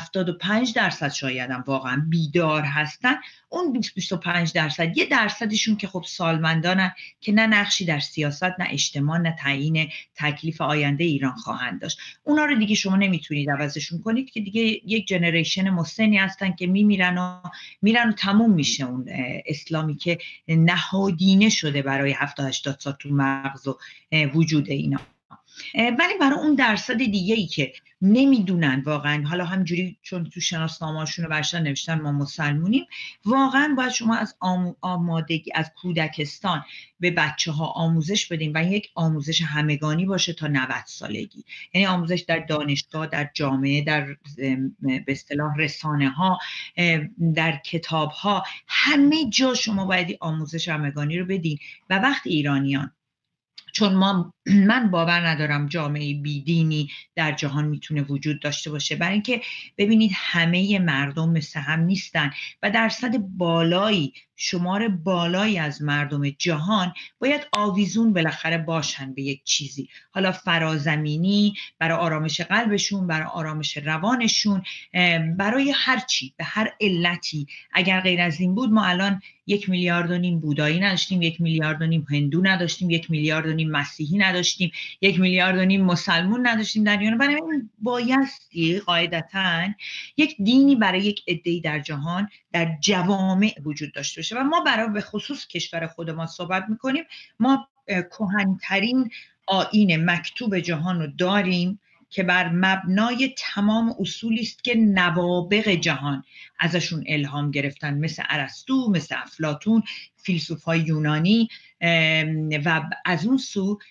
75% شاید هم واقعا بیدار هستن، اون 20-25%، 1% که خب سالمندانن که نه نقشی در سیاست، نه اجتماع، نه تعیین تکلیف آینده ایران خواهند داشت. اونا رو دیگه شما نمیتونید عوضشون کنید که دیگه یک جنریشن مسنی هستن که میمیرن و تموم میشه اون اسلامی که نهادینه شده برای 70-80 سال تو مغز و وجود اینا. ولی برای اون درصد دیگه ای که نمیدونن واقعا، حالا همجوری چون تو شناسنامه‌هاشون رو برشتن نوشتن ما مسلمونیم، واقعا باید شما از آمادگی از کودکستان به بچه ها آموزش بدیم و یک آموزش همگانی باشه تا 90 سالگی. یعنی آموزش در دانشگاه، در جامعه، در به اصطلاح رسانه ها، در کتاب ها، همه جا شما باید آموزش همگانی رو بدین. و وقتی ایرانیان، چون من باور ندارم جامعه بیدینی در جهان میتونه وجود داشته باشه، برای اینکه ببینید همه مردم مثل هم نیستن و درصد بالایی، شمار بالایی از مردم جهان باید آویزون بالاخره باشن به یک چیزی، حالا فرازمینی، برای آرامش قلبشون، برای آرامش روانشون، برای هر چی، به هر علتی. اگر غیر از این بود ما الان 1.5 میلیارد بودایی نداشتیم، 1.5 میلیارد هندو نداشتیم، 1.5 میلیارد مسیحی نداشتیم، 1.5 میلیارد مسلمون نداشتیم در ایران. بنابراین بایستی قاعدتاً یک دینی برای یک عده‌ای در جهان، در جوامع وجود داشته باشه. و ما برای به خصوص کشور خود ما صحبت میکنیم، ما کهن‌ترین آیین مکتوب جهان رو داریم که بر مبنای تمام اصولی است که نوابغ جهان ازشون الهام گرفتن، مثل ارسطو، مثل افلاطون، فیلسوفای یونانی، و از اون سو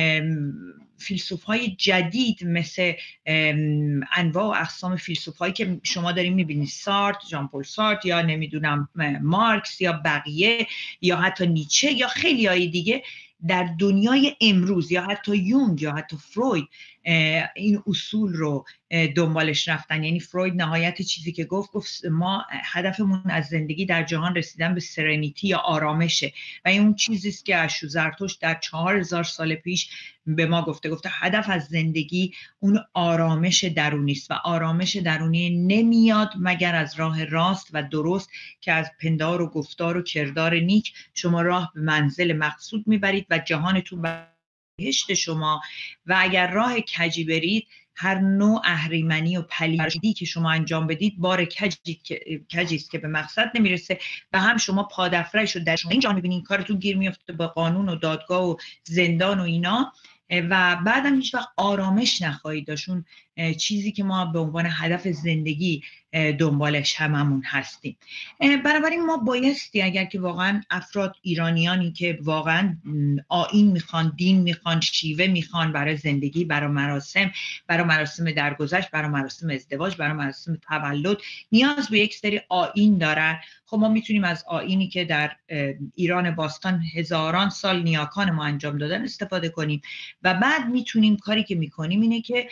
فیلسوفای جدید مثل انواع و اقسام فیلسوفایی که شما دارین میبینید، سارت، ژان پل سارت، یا نمیدونم مارکس، یا بقیه، یا حتی نیچه، یا خیلی های دیگه در دنیای امروز، یا حتی یونگ، یا حتی فروید این اصول رو دنبالش رفتن. یعنی فروید نهایت چیزی که گفت ما هدفمون از زندگی در جهان رسیدن به سرنیتی یا آرامشه، و این اون چیزی است که اشو زرتشت در 4000 سال پیش به ما گفته هدف از زندگی اون آرامش درونی است، و آرامش درونی نمیاد مگر از راه راست و درست که از پندار و گفتار و کردار نیک شما راه به منزل مقصود میبرید و جهانتون بهشت شما. و اگر راه کجی برید، هر نوع اهریمنی و پلیدی که شما انجام بدید بار کجی است که به مقصد نمیرسه، و هم شما پادافرای شد در شما اینجا میبینید کارتون گیر میفته با قانون و دادگاه و زندان و اینا، و بعدم هیچ وقت آرامش نخواهید داشت، اون چیزی که ما به عنوان هدف زندگی دنبالش هممون هستیم. بنابراین ما بایستی، اگر که واقعا افراد ایرانیانی که واقعا آیین میخوان، دین میخوان، شیوه میخوان برای زندگی، برای مراسم درگذشت، برای مراسم ازدواج، برای مراسم تولد، نیاز به یک سری آیین دارن. خب ما میتونیم از آیینی که در ایران باستان هزاران سال نیاکان ما انجام دادن استفاده کنیم، و بعد میتونیم کاری که میکنیم اینه که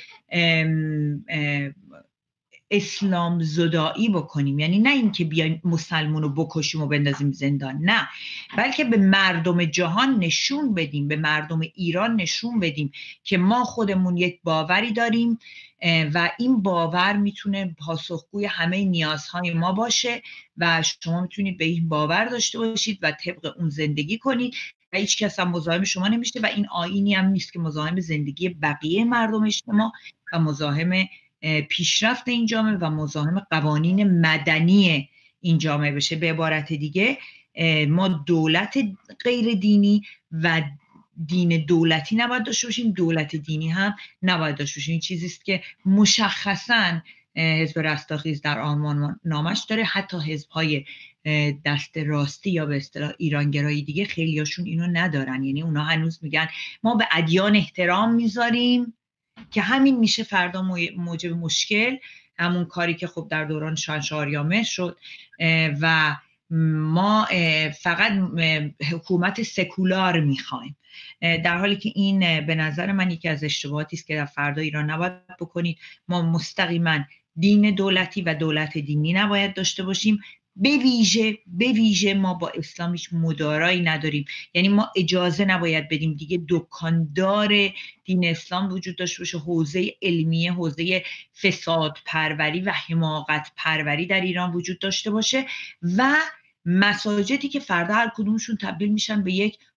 اسلام زدایی بکنیم. یعنی نه اینکه بیایم مسلمانو بکشیم و بندازیم زندان، نه، بلکه به مردم جهان نشون بدیم، به مردم ایران نشون بدیم که ما خودمون یک باوری داریم و این باور میتونه پاسخگوی همه نیازهای ما باشه و شما میتونید به این باور داشته باشید و طبق اون زندگی کنید و هیچ کس هم مزاحم شما نمیشه، و این آیینی هم نیست که مزاحم زندگی بقیه مردم اجتماع و مزاحم پیشرفت این جامعه و مزاحم قوانین مدنی این جامعه بشه. به عبارت دیگه ما دولت غیر دینی و دین دولتی نباید داشته باشیم، دولت دینی هم نباید داشته باشیم. این چیزی است که مشخصاً حزب رستاخیز در آرمان نامش داره. حتی حزب‌های دست راستی یا به اصطلاح ایرانگرایی دیگه خیلیاشون اینو ندارن. یعنی اونا هنوز میگن ما به ادیان احترام میذاریم، که همین میشه فردا موجب مشکل، همون کاری که خب در دوران شاهنشاه آریامه شد و ما فقط حکومت سکولار میخوایم، در حالی که این به نظر من یکی از اشتباهاتی است که در فردا ایران نباید بکنید. ما مستقیما دین دولتی و دولت دینی نباید داشته باشیم. به ویژه ما با اسلام هیچ مدارایی نداریم. یعنی ما اجازه نباید بدیم دیگه دکاندار دین اسلام وجود داشته باشه، حوزه علمیه، حوزه فساد پروری و حماقت پروری در ایران وجود داشته باشه، و مساجدی که فردا هر کدومشون تبدیل میشن به یک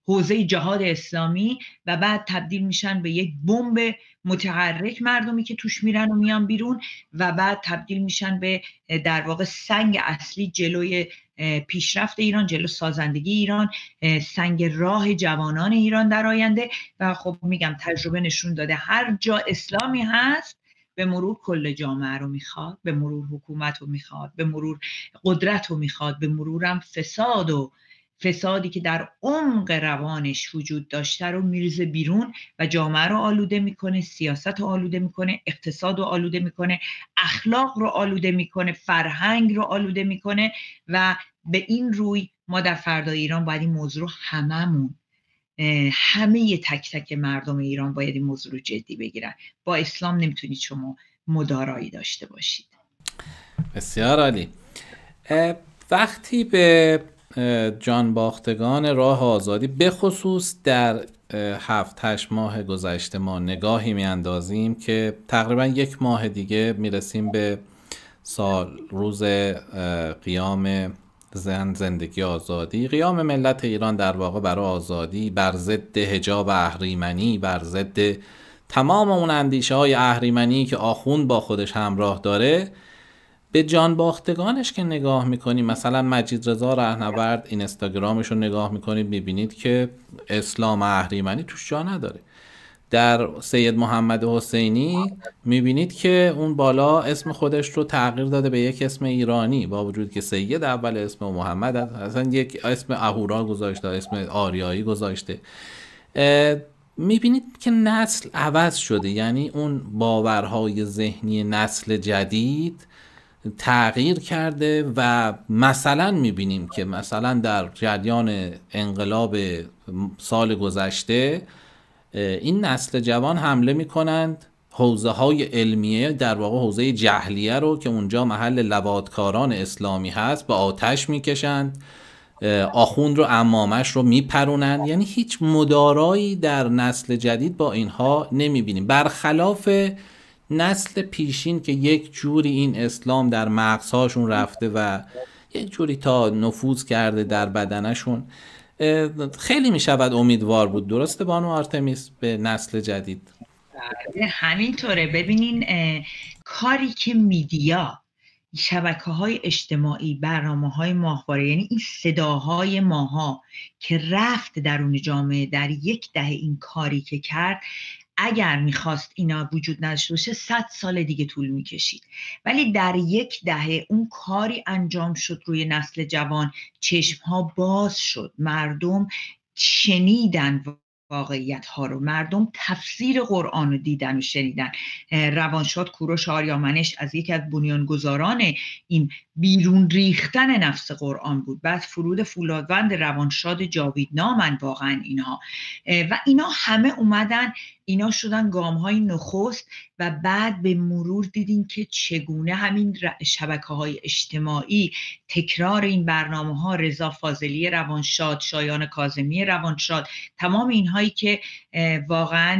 حوزه جهاد اسلامی و بعد تبدیل میشن به یک بمب متحرک، مردمی که توش میرن و میان بیرون، و بعد تبدیل میشن به در واقع سنگ اصلی جلوی پیشرفت ایران، جلو سازندگی ایران، سنگ راه جوانان ایران در آینده. و خب میگم تجربه نشون داده هر جا اسلامی هست به مرور کل جامعه رو میخواد، به مرور حکومت رو میخواد، به مرور قدرت رو میخواد، به مرورم فسادی که در عمق روانش وجود داشته رو میریزه بیرون و جامعه رو آلوده میکنه، سیاست رو آلوده میکنه، اقتصاد رو آلوده میکنه، اخلاق رو آلوده میکنه، فرهنگ رو آلوده میکنه. و به این روی ما در فردای ایران باید این موضوع رو همه تک تک مردم ایران باید این موضوع رو جدی بگیرن. با اسلام نمیتونید شما مدارایی داشته باشید. بسیار عالی. وقتی به جانباختگان راه آزادی به خصوص در 7-8 ماه گذشته ما نگاهی میاندازیم که تقریبا 1 ماه دیگه میرسیم به روز قیام زندگی آزادی، قیام ملت ایران در واقع برای آزادی، بر ضد حجاب اهریمنی، بر ضد تمام اون اندیشه های اهریمنی که آخوند با خودش همراه داره. به جانباختگانش که نگاه میکنیم، مثلا مجید رضا رهنورد اینستاگرامش رو نگاه میکنید میبینید که اسلام اهریمنی توش جا نداره. در سید محمد حسینی میبینید که اون بالا اسم خودش رو تغییر داده به یک اسم ایرانی، با وجود که سید اول اسم و محمد اصلا یک اسم اهورا گذاشته، اسم آریایی گذاشته. میبینید که نسل عوض شده، یعنی اون باورهای ذهنی نسل جدید تغییر کرده و مثلا میبینیم که مثلا در جریان انقلاب سال گذشته این نسل جوان حمله میکنند حوزه های علمیه، در واقع حوزه جهلیه رو که اونجا محل لواطکاران اسلامی هست، به آتش میکشند، آخوند رو عمامش رو میپرونن. یعنی هیچ مدارایی در نسل جدید با اینها نمیبینیم، برخلاف نسل پیشین که یک جوری این اسلام در مغزهاشون رفته و یک جوری تا نفوذ کرده در بدنشون. خیلی میشود امیدوار بود، درسته بانو آرتمیس، به نسل جدید؟ همینطوره. ببینین کاری که میدیا، شبکه‌های اجتماعی، برنامه‌های ماهواره، یعنی این صداهای ماها که رفت درون جامعه در 1 دهه، این کاری که کرد، اگر میخواست اینا وجود نداشته باشه 100 سال دیگه طول میکشید. ولی در 1 دهه اون کاری انجام شد روی نسل جوان، چشمها باز شد، مردم شنیدن واقعیت ها رو، مردم تفسیر قرآن رو دیدن و شنیدن. روانشاد کوروش آریامنش از یکی از بنیانگذاران این بیرون ریختن نفس قرآن بود. بعد فرود فولادوند روانشاد جاویدنامن واقعا اینها، و اینا همه اومدن، اینا شدن گام‌های نخست. و بعد به مرور دیدیم که چگونه همین شبکه‌های اجتماعی، تکرار این برنامه‌ها، رضا فاضلی روانشاد، شایان کاظمی روانشاد، تمام اینهایی که واقعا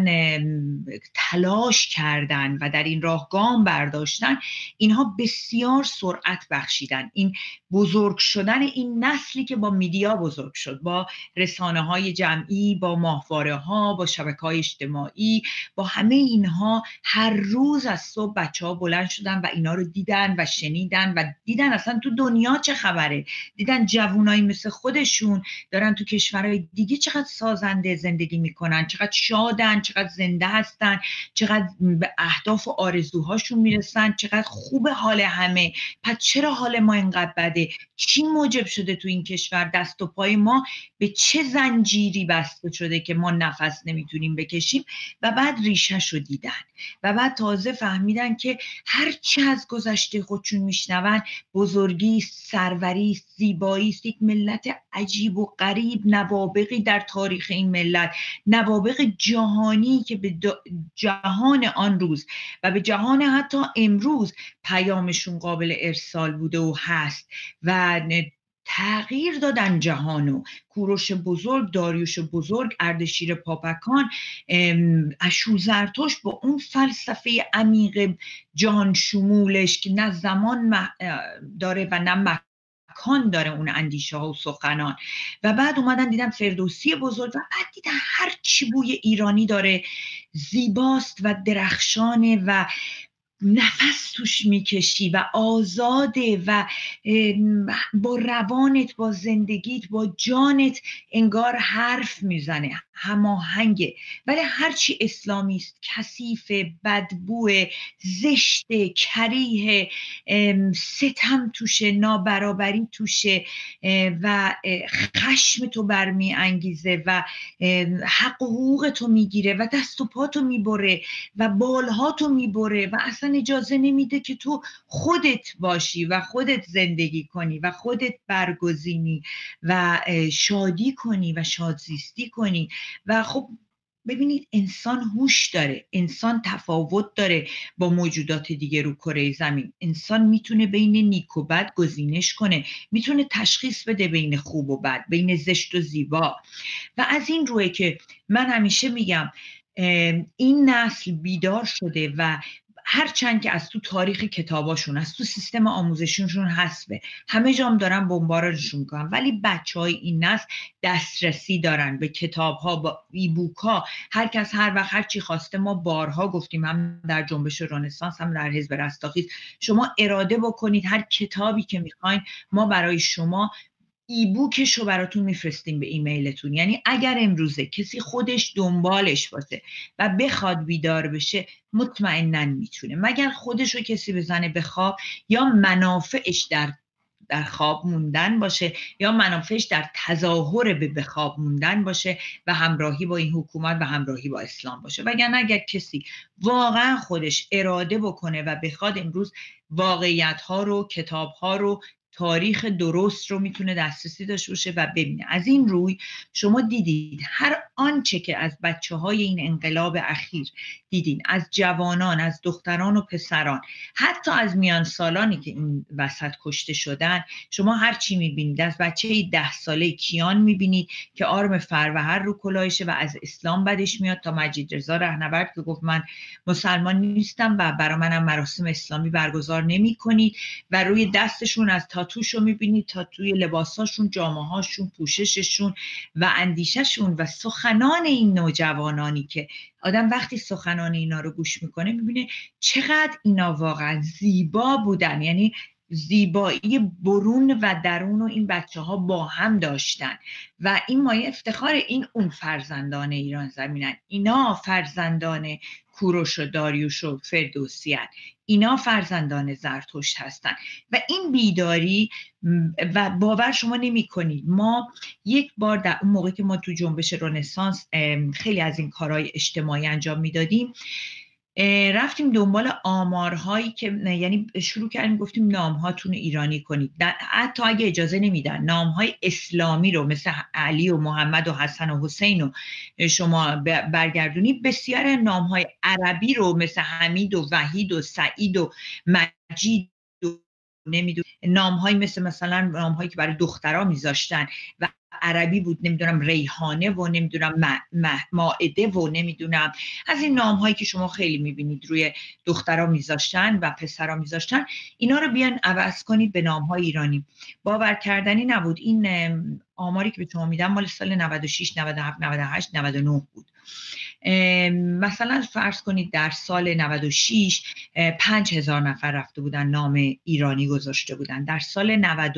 تلاش کردن و در این راه گام برداشتن، اینها بسیار سرعت بخشیدن. این بزرگ شدن این نسلی که با میدیا بزرگ شد، با رسانه‌های جمعی، با ماهواره‌ها، با شبکه‌های اجتماعی، با همه اینها، هر روز از صبح بچه‌ها بلند شدن و اینا رو دیدن و شنیدن و دیدن اصلا تو دنیا چه خبره، دیدن جوانایی مثل خودشون دارن تو کشورهای دیگه چقدر سازنده زندگی میکنن، چقدر شادن، چقدر زنده هستن، چقدر به اهداف و آرزوهاشون میرسن، چقدر خوب حال همه. پس چرا حال ما اینقدر بده؟ چی موجب شده تو این کشور؟ دست و پای ما به چه زنجیری بسته شده که ما نفس نمیتونیم بکشیم؟ و بعد ریشه‌شو دیدن و بعد تازه فهمیدن که هرچی از گذشته خودشون میشنون بزرگی، سروری، زیبایی است. یک ملت عجیب و غریب، نوابغی در تاریخ این ملت، نوابغ جهانی که به جهان آن روز و به جهان حتی امروز پیامشون قابل ارسال بوده و هست و تغییر دادن جهانو. کوروش بزرگ، داریوش بزرگ، اردشیر پاپکان، اشور زرتشت با اون فلسفه عمیق جهان شمولش که نه زمان داره و نه مکان داره اون اندیشه ها و سخنان. و بعد اومدن دیدم فردوسی بزرگ و بعد دیدم هر چی بوی ایرانی داره زیباست و درخشانه و نفس توش میکشی و آزاده و با روانت، با زندگیت، با جانت انگار حرف میزنه، هماهنگه. ولی هرچی اسلامی است کثیف، بدبو، زشت، کریه، ستم توشه، نابرابری توشه و خشم تو برمی انگیزه و حق و حقوق تو میگیره و دست و پا تو میبره و بالها تو میبره و اصلا اجازه نمیده که تو خودت باشی و خودت زندگی کنی و خودت برگزینی و شادی کنی و شادزیستی کنی. و خب ببینید انسان هوش داره، انسان تفاوت داره با موجودات دیگه رو کره زمین. انسان میتونه بین نیک و بد گزینش کنه، میتونه تشخیص بده بین خوب و بد، بین زشت و زیبا. و از این روی که من همیشه میگم این نسل بیدار شده و هرچند که از تو تاریخ کتاباشون، از تو سیستم آموزشیشون حذفه، همه جام دارن بمبارانشون میکنن، ولی بچهای این نسل دسترسی دارن به کتابها، با ایبوک ها. هر کس هر وقت هر چی خواسته، ما بارها گفتیم هم در جنبش رنسانس هم در حزب رستاخیز، شما اراده بکنید هر کتابی که میخواین ما برای شما ایبوکش رو براتون میفرستیم به ایمیلتون. یعنی اگر امروزه کسی خودش دنبالش باشه و بخواد بیدار بشه، مطمئناً میتونه، مگر خودش رو کسی بزنه به خواب یا منافعش در خواب موندن باشه یا منافعش در تظاهر به خواب موندن باشه و همراهی با این حکومت و همراهی با اسلام باشه. وگرنه اگر کسی واقعا خودش اراده بکنه و بخواد امروز واقعیت ها رو، کتاب ها رو، تاریخ درست رو میتونه دسترسی داشته باشه و ببینه. از این روی شما دیدید هر آنچه که از بچه‌های این انقلاب اخیر دیدین، از جوانان، از دختران و پسران، حتی از میان سالانی که این وسط کشته شدن، شما هر چی میبینید، از بچه 10 ساله کیان میبینید که آرم فروهر رو کلاهشه و از اسلام بدش میاد، تا مجید رضا رهنورد که گفت من مسلمان نیستم و برای منم مراسم اسلامی برگزار نمی‌کنید و روی دستشون از تاتوش رو میبینید، تاتوی لباساشون، جامه‌هاشون، پوشششون و اندیشهشون و سخنان این نوجوانانی که آدم وقتی سخنان اینا رو گوش میکنه میبینه چقدر اینا واقعا زیبا بودن. یعنی زیبایی برون و درون و این بچه ها با هم داشتن و این مایه افتخار این اون فرزندان ایران زمینن. اینا فرزندان کوروش و داریوش و فردوسی هستند، اینا فرزندان زرتشت هستن. و این بیداری و باور شما نمی کنید، ما یک بار در اون موقع که ما تو جنبش رنسانس خیلی از این کارهای اجتماعی انجام میدادیم، رفتیم دنبال آمارهایی که یعنی شروع کردیم گفتیم نامهاتون ایرانی کنید، حتی اگه اجازه نمیدن نامهای اسلامی رو مثل علی و محمد و حسن و حسین رو شما برگردونید، بسیار نامهای عربی رو مثل حمید و وحید و سعید و مجید و نمیدونم نامهایی مثلا نامهایی که برای دخترها میذاشتن و عربی بود، نمیدونم ریحانه و نمیدونم مائده و نمیدونم از این نامهایی که شما خیلی میبینید روی دخترها میذاشتن و پسرها میذاشتن، اینا رو بیان عوض کنید به نامهای ایرانی. باور کردنی نبود. این آماری که به شما میدم مال سال 96 97 98 99 بود. مثلا فرض کنید در سال 96 5000 نفر رفته بودن نام ایرانی گذاشته بودن. در سال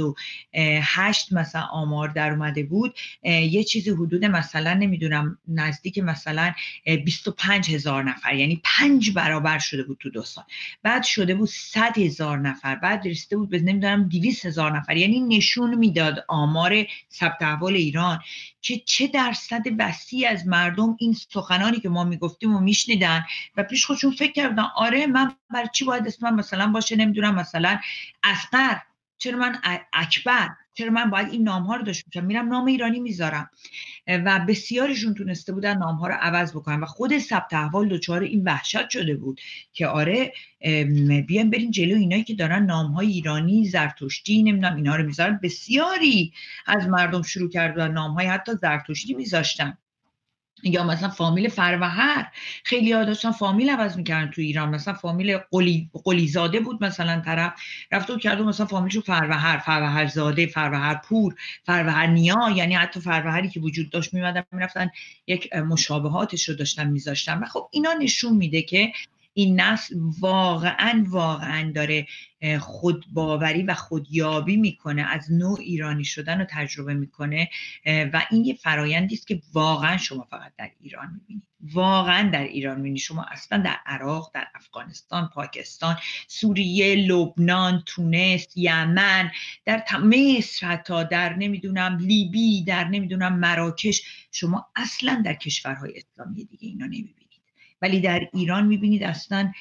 98 مثلا آمار در اومده بود یه چیزی حدود مثلا نمیدونم نزدیک مثلا 25000 نفر، یعنی 5 برابر شده بود تو 2 سال. بعد شده بود 100,000 نفر، بعد رسیده بود به نمیدونم 200,000 نفر. یعنی نشون میداد آمار ثبت احوال ایران که چه درصد وسیع از مردم این سخنانی که ما میگفتیم و میشنیدن و پیش خودشون فکر کردن آره من برای چی باید اسمم مثلا باشه نمیدونم مثلا اصغر، چرا من اکبر، چرا من باید این نام ها رو داشته باشم، میرم نام ایرانی میذارم. و بسیاریشون تونسته بودن نام ها رو عوض بکنن و خود ثبت احوال دچار این وحشت شده بود که آره بیان برین جلو اینایی که دارن نام های ایرانی زرتشتی نمیدونم اینا رو میذارن. بسیاری از مردم شروع کردن نام های حتی زرتشتی میذاشتن یا مثلا فامیل فروهر، خیلی ها داشتن فامیل عوض میکردن تو ایران. مثلا فامیل قلیزاده بود مثلا طرف، رفت و کرد مثلا فامیلشو فروهرزاده، فروهرپور، فروهرنیا، یعنی حتی فروهری که وجود داشت میمدن میرفتن یک مشابهاتش رو داشتن میذاشتن. و خب اینا نشون میده که این نسل واقعا داره خودباوری و خودیابی میکنه، از نوع ایرانی شدن رو تجربه میکنه. و این یه فرایندی است که واقعا شما فقط در ایران میبینید، واقعا در ایران میبینید. شما اصلا در عراق، در افغانستان، پاکستان، سوریه، لبنان، تونس، یمن، در مصر، حتی در نمیدونم لیبی، در نمیدونم مراکش، شما اصلا در کشورهای اسلامی دیگه اینا نمیبینید. ولی در ایران میبینید اصلا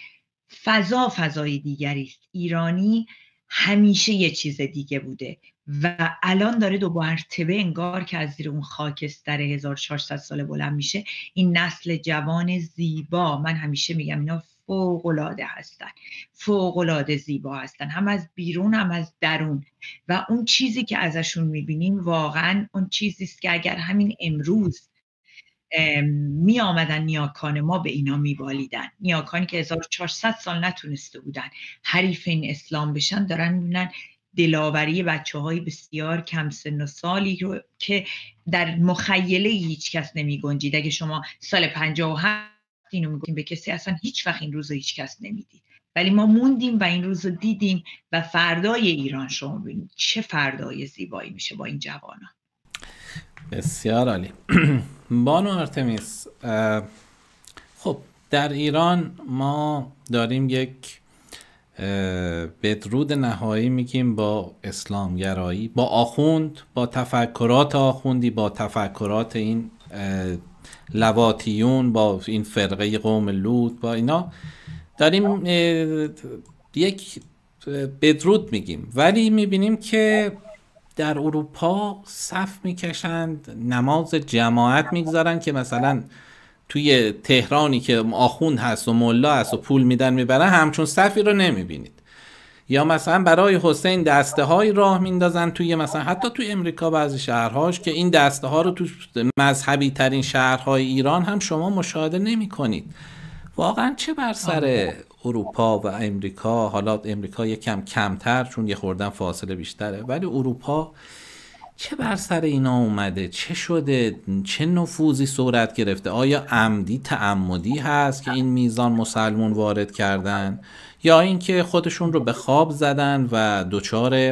فضای دیگری است. ایرانی همیشه یه چیز دیگه بوده و الان داره دو مرتبه انگار که از زیر اون خاکستر 1400 ساله بلند میشه. این نسل جوان زیبا، من همیشه میگم اینا فوق‌العاده هستن، فوق‌العاده زیبا هستن، هم از بیرون هم از درون. و اون چیزی که ازشون میبینیم واقعا اون چیزی است که اگر همین امروز می آمدن نیاکان ما به اینا می بالیدن، نیاکانی که 1400 سال نتونسته بودن حریف این اسلام بشن، دارن میبینن دلاوری بچه های بسیار کم سن و سالی رو که در مخیله هیچ کس نمی گنجید. اگه شما سال 57 اینو میگفتیم به کسی، اصلا هیچ وقت این روز هیچ کس نمیدید، ولی ما موندیم و این روز رو دیدیم. و فردای ایران شما ببینید چه فردای زیبایی میشه با این جوانان. بسیار عالی. بانو آرتمیس، خب در ایران ما داریم یک بدرود نهایی میگیم با اسلامگرایی، با آخوند، با تفکرات آخوندی، با تفکرات این لواتیون، با این فرقه قوم لوط، با اینا داریم یک بدرود میگیم. ولی میبینیم که در اروپا صف میکشند، نماز جماعت میگذارن که مثلا توی تهرانی که آخوند هست و ملا هست و پول میدن میبرن همچون صفی رو نمیبینید. یا مثلا برای حسین دسته های راه میندازن توی مثلا حتی توی امریکا بعضی شهرهاش که این دسته ها رو تو مذهبی ترین شهرهای ایران هم شما مشاهده نمی کنید. واقعا چه بر سر اروپا و امریکا، حالا امریکا یکم کمتر چون یه خوردن فاصله بیشتره، ولی اروپا چه بر سر اینا اومده؟ چه شده؟ چه نفوذی صورت گرفته؟ آیا عمدی تعمدی هست که این میزان مسلمون وارد کردن، یا اینکه خودشون رو به خواب زدن و دچار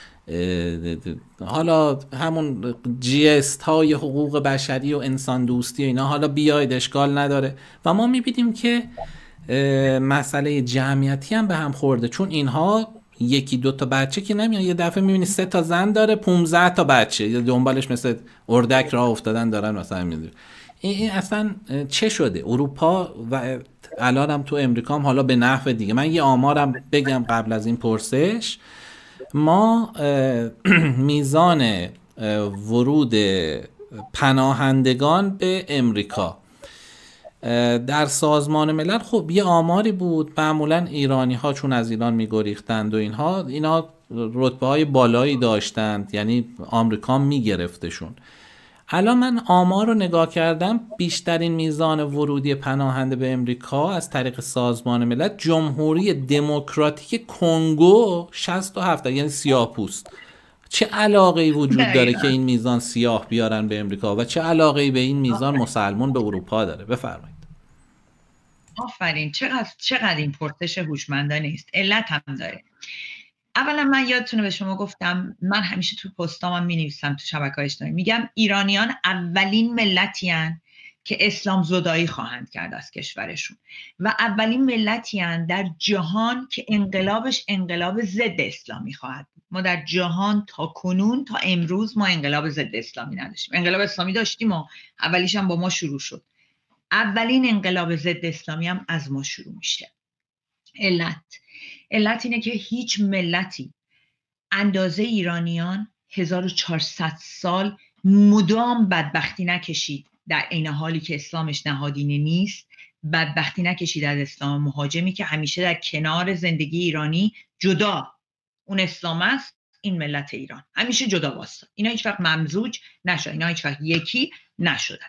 حالا همون جیست های حقوق بشری و انسان دوستی و اینا، حالا بیاید اشکال نداره. و ما میبینیم که مسئله جمعیتی هم به هم خورده، چون اینها یکی دو تا بچه که نمیان، یه دفعه میبینی 3 تا زن داره 15 تا بچه، یا دنبالش مثل اردک راه افتادن دارن مثلا. میدونی این اصلا چه شده؟ اروپا و الان هم تو امریکا هم حالا به نحو دیگه. من یه آمارم بگم قبل از این پرسش. ما میزان ورود پناهندگان به امریکا در سازمان ملل، خب یه آماری بود، معمولا ایرانی ها چون از ایران میگریختند و اینا رتبه های بالایی داشتند، یعنی آمریکا میگرفتشون. الان من آمار رو نگاه کردم، بیشترین میزان ورودی پناهنده به امریکا از طریق سازمان ملل جمهوری دموکراتیک کنگو 67، یعنی سیاه‌پوست. چه علاقه‌ای وجود داره که این میزان سیاه بیارن به امریکا و چه علاقه‌ای به این میزان مسلمان به اروپا داره؟ بفرمایید. آفرین، چقدر این پرسش هوشمندانه است. علت هم داره. اولا من یادتونه به شما گفتم، من همیشه تو پستامم می‌نویسم، تو شبکه‌های اجتماعی میگم ایرانیان اولین ملتی هستند که اسلام زدایی خواهند کرد از کشورشون و اولین ملتی هستند در جهان که انقلابش انقلاب ضد اسلامی خواهد بود. ما در جهان تا کنون، تا امروز، ما انقلاب ضد اسلامی نداشتیم. انقلاب اسلامی داشتیم و اولیش هم با ما شروع شد. اولین انقلاب ضد اسلامی هم از ما شروع میشه. علت اینه که هیچ ملتی اندازه ایرانیان 1400 سال مدام بدبختی نکشید، در عین حالی که اسلامش نهادینه نیست. بدبختی نکشید از اسلام مهاجمی که همیشه در کنار زندگی ایرانی جدا، اون اسلام است، این ملت ایران همیشه جدا واسه. اینا هیچ وقت ممزوج نشدن، اینا هیچ وقت یکی نشدن.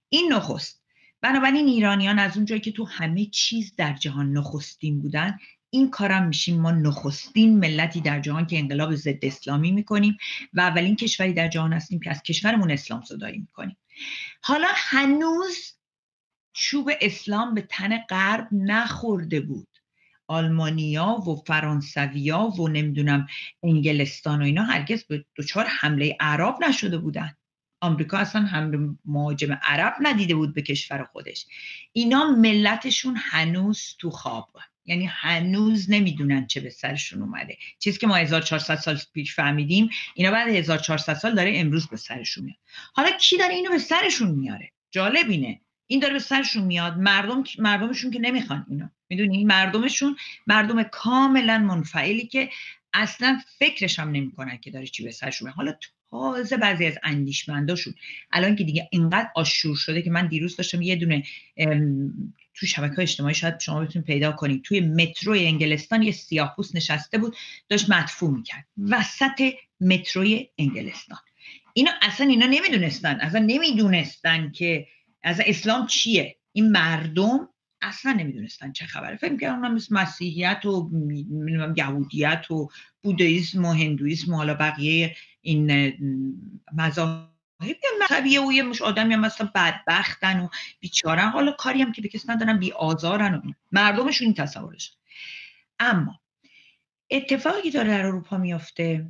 این نخست. بنابراین ایرانیان از اونجایی که تو همه چیز در جهان نخستین بودن، این کارم میشیم ما نخستین ملتی در جهان که انقلاب ضد اسلامی میکنیم و اولین کشوری در جهان هستیم که از کشورمون اسلام زدایی میکنیم. حالا هنوز چوب اسلام به تن غرب نخورده بود. آلمانیا و فرانسویا و نمیدونم انگلستان و اینا هرگز به دچار حمله عرب نشده بودن. آمریکا اصلا حمله مهاجم عرب ندیده بود به کشور خودش. اینا ملتشون هنوز تو خواب، یعنی هنوز نمیدونن چه به سرشون اومده. چیزی که ما 1400 سال پیش فهمیدیم، اینا بعد 1400 سال داره امروز به سرشون میاد. حالا کی داره اینو به سرشون میاره؟ جالب اینه، این داره به سرشون میاد. مردمشون که نمیخوان اینو، میدونی، مردمشون مردم کاملا منفعلی که اصلا فکرش هم نمیکنن که داره چی به سرشون میاد. حالا تازه بعضی از اندیشمنداشون الان که دیگه اینقدر آشور شده که من دیروز داشتم یه دونه تو شبکه‌های اجتماعی، شاید شما بتونید پیدا کنید، توی متروی انگلستان یه سیاه‌پوست نشسته بود داشت مدفوع میکرد وسط متروی انگلستان. اینا اصلا نمیدونستن که از اسلام چیه. این مردم اصلا نمیدونستن چه خبره. فکر می‌کردن اونم مثل مسیحیت و یهودیت و بودهیسم و هندویسم و حالا بقیه این مذاهب مذهبیه و یه مش آدمی هم مثلا بدبختن و بیچارن، حالا کاری هم که به کسی ندارن، بی آزارن و مردمشون این تصورش. اما اتفاقی که داره در اروپا میفته،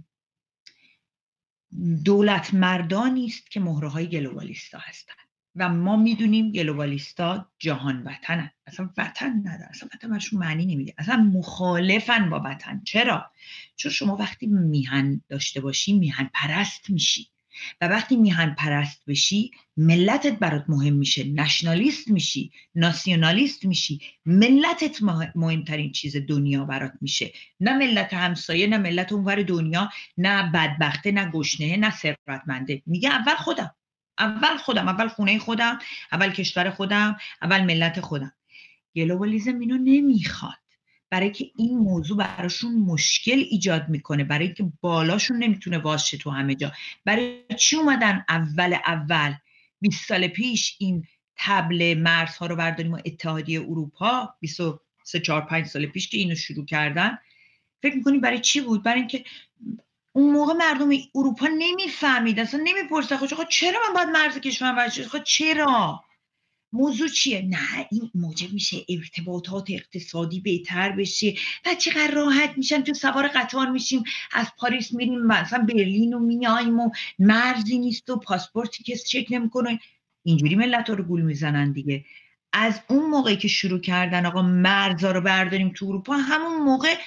دولت مردانی است که مهره‌های گلوبالیستا هستن و ما میدونیم گلوبالیستا جهان وطنن، اصلا وطن ندارن، اصلا وطن برشون معنی نمیده، اصلا مخالفن با وطن. چرا؟ چون شما وقتی میهن داشته باشی میهن پرست میشی و وقتی میهن پرست بشی ملتت برات مهم میشه، نشنالیست میشی، ناسیونالیست میشی، ملتت مهمترین چیز دنیا برات میشه، نه ملت همسایه، نه ملت اونور دنیا، نه بدبخته، نه گشنه، نه ثروتمنده. میگه اول خودم، اول خونه خودم، اول کشور خودم، اول ملت خودم. گلوبالیسم اینو نمیخواد، برای که این موضوع براشون مشکل ایجاد میکنه، برای که بالاشون نمیتونه واشه تو همه جا. برای چی اومدن اول 20 سال پیش این طبل مرزها رو برداریم و اتحادیه اروپا 23-4-5 سال پیش که اینو شروع کردن، فکر میکنی برای چی بود؟ برای اینکه اون موقع مردم اروپا نمیفهمید، اصلا نمیپرسه خب چرا من باید مرز کشورم ورزش؟ خب چرا؟ موضوع چیه؟ نه این موجب میشه ارتباطات اقتصادی بهتر بشه و چقدر راحت میشن، تو سوار قطار میشیم از پاریس میریم مثلا برلین و میایم و مرزی نیست و پاسپورتی که چک نمیکنه. اینجوری ملت رو گول میزنن دیگه. از اون موقعی که شروع کردن آقا مرزا رو برداریم تو اروپا، همون موقع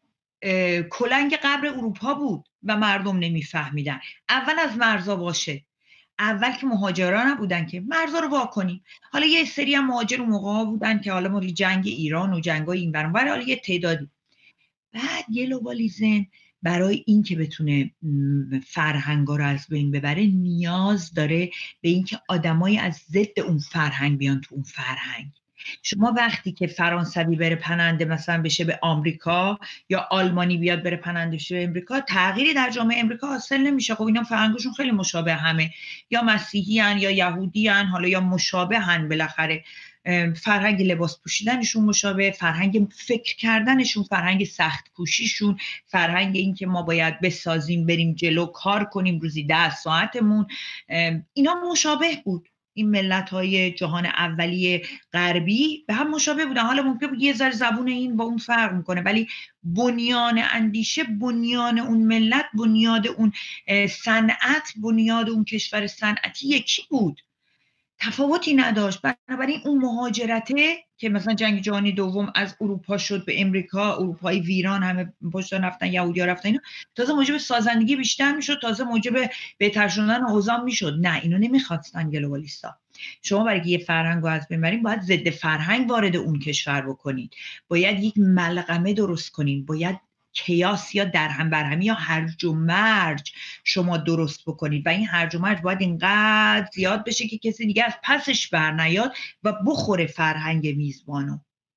کلنگ قبر اروپا بود و مردم نمیفهمیدن. اول از مرزا باشه، اول که مهاجرا نبودن که مرزا رو وا کنیم. حالا یه سری هم مهاجر اون موقع بودن که حالا ما جنگ ایران و جنگای این برام، ولی حالا یه تعدادی. بعد گلوبالیسم برای این که بتونه فرهنگا رو از بین ببره نیاز داره به این که آدمایی از ضد اون فرهنگ بیان تو اون فرهنگ. شما وقتی که فرانسوی بره پناهنده مثلا بشه به آمریکا یا آلمانی بیاد بره پناهنده بشه به امریکا، تغییری در جامعه امریکا حاصل نمیشه. خب اینا فرهنگشون خیلی مشابه همه، یا مسیحی ان یا یهودی ان، حالا یا مشابه هن، بالاخره فرهنگ لباس پوشیدنشون مشابه، فرهنگ فکر کردنشون، فرهنگ سخت کوشیشون، فرهنگ این که ما باید بسازیم بریم جلو کار کنیم روزی 10 ساعتمون، اینا مشابه بود. این ملت‌های جهان اولیه غربی به هم مشابه بودن. حالا ممکن بود یه ذره زبون این با اون فرق میکنه، ولی بنیان اندیشه، بنیان اون ملت، بنیاد اون صنعت، بنیاد اون کشور صنعتی یکی بود، تفاوتی نداشت. بنابراین اون مهاجرته که مثلا جنگ جهانی دوم از اروپا شد به امریکا، اروپای ویران، همه پشت رفتن، یهودی‌ها رفتن، اینا تازه موجب سازندگی بیشتر میشد، تازه موجب بهتر شدن اوضاع میشد. نه اینو نمیخواستن گلوبالیستا. شما برای یه فرهنگ رو از بین برید باید ضد فرهنگ وارد اون کشور بکنید، باید یک ملغمه درست کنید، باید کیاس یا درهم برهمی یا هرج و مرج شما درست بکنید و این هرج و مرج باید اینقدر زیاد بشه که کسی دیگه از پسش بر نیاد و بخوره فرهنگ میزبانو.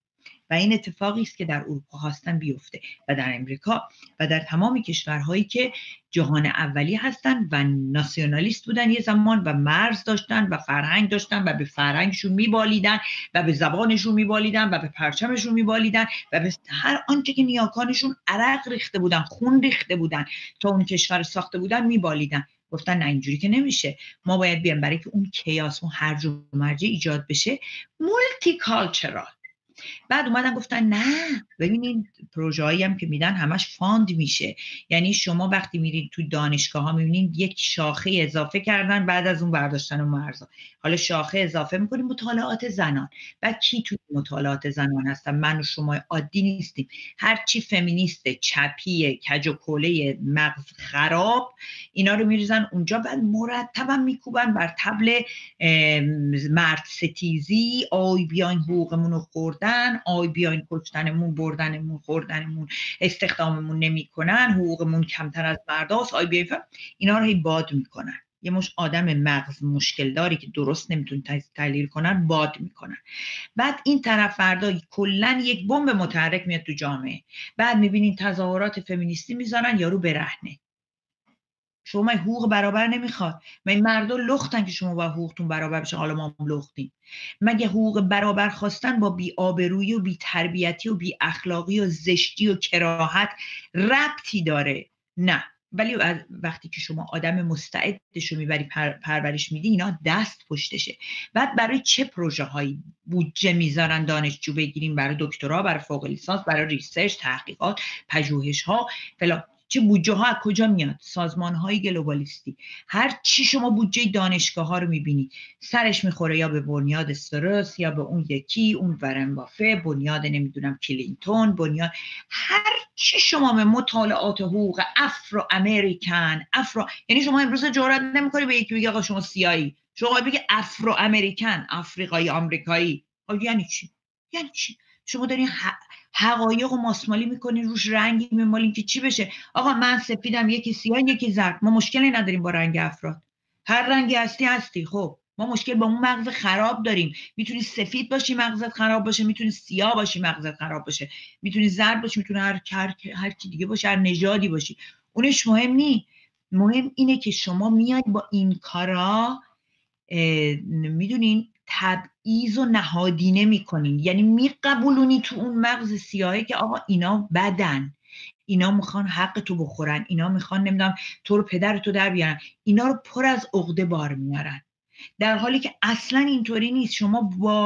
و این اتفاقی است که در اروپا هستن بیفته و در امریکا و در تمام کشورهایی که جهان اولی هستن و ناسیونالیست بودن یه زمان و مرز داشتن و فرهنگ داشتن و به فرهنگشون میبالیدن و به زبانشون میبالیدن و به پرچمشون میبالیدن و به هر آنچه که نیاکانشون عرق ریخته بودن، خون ریخته بودن تا اون کشور ساخته بودن میبالیدن. گفتن نه اینجوری که نمیشه، ما باید بیام برای که اون کیاس، اون هرج و مرج ایجاد بشه مولتی کالچرال. بعد اومدن گفتن نه ببینید پروژه هایی هم که میدن همش فاند میشه، یعنی شما وقتی میرید تو دانشگاه ها میبینید یک شاخه اضافه کردن بعد از اون برداشتن اون مرزا، حالا شاخه اضافه میکنیم مطالعات زنان. بعد کی تو مطالعات زنان هستن؟ من و شما عادی نیستیم، هرچی فمینیست چپی کج و کوله مغز خراب اینا رو میریزن اونجا، بعد مرتبا میکوبن بر طبل مرد ستیزی، آی بیاین حقوقمون رو خوردن، آی بیاین کشتنمون، بردنمون، خوردنمون، استخداممون نمیکنن، حقوقمون کمتر از مرداست، آی بیاین اینا رو هی باد میکنن. یه مش آدم مغز مشکل داری که درست نمیتون تحلیل کنن باد میکنن. بعد این طرف فردا کلا یک بمب متحرک میاد تو جامعه، بعد میبینین تظاهرات فمینیستی میذارن یارو برهنه. شما حقوق برابر نمیخواد؟ مگه مردم لختن که شما با حقوقتون برابر بشه؟ حالا ما هم لختیم. مگه حقوق برابر خواستن با بی آبرویی و بی تربیتی و بی اخلاقی و زشتی و کراهت ربطی داره؟ نه. ولی وقتی که شما آدم مستعدش رو میبری پرورش میدی اینا دست پشتشه. بعد برای چه پروژه هایی بودجه میذارن دانشجو بگیریم؟ برای دکترا، برای فوق لیسانس، برای ریسرچ، تحقیقات، پژوهش ها فلان. چه بودجه ها از کجا میاد؟ سازمان های گلوبالیستی. هر چی شما بودجه دانشگاه ها رو میبینی سرش میخوره یا به بنیاد استرس یا به اون یکی، اون ورن بافه، بنیاد نمیدونم کلینتون، بنیاد هر چی شما به مطالعات حقوق افرو امریکن یعنی شما امروز جرئت نمیکنی به یکی بگی آقا شما سیاهی، شما بگی افرو امریکن، آفریقایی آمریکایی. یعنی چی؟ یعنی چی؟ شما دارین حقایق و ماسمالی میکنین، روش رنگی میمالین که چی بشه؟ آقا من سفیدم، یکی سیاه، یکی زرد، ما مشکلی نداریم با رنگ افراد، هر رنگی هستی. خب ما مشکل با اون مغز خراب داریم. میتونی سفید باشی مغزت خراب باشه، میتونی سیاه باشی مغزت خراب باشه، میتونی زرد باشی، میتونی هر کی دیگه باشی، هر نژادی باشی، اونش مهم نی. مهم اینه که شما میاد با این کارا میدونین تبعیض و نهادینه میکنین، یعنی میقبولونی تو اون مغز سیاهی که آقا اینا بدن، اینا میخوان حق تو بخورن، اینا میخوان نمیدونم تو رو پدرتو در بیارن، اینا رو پر از عقده بار میارن، در حالی که اصلا اینطوری نیست. شما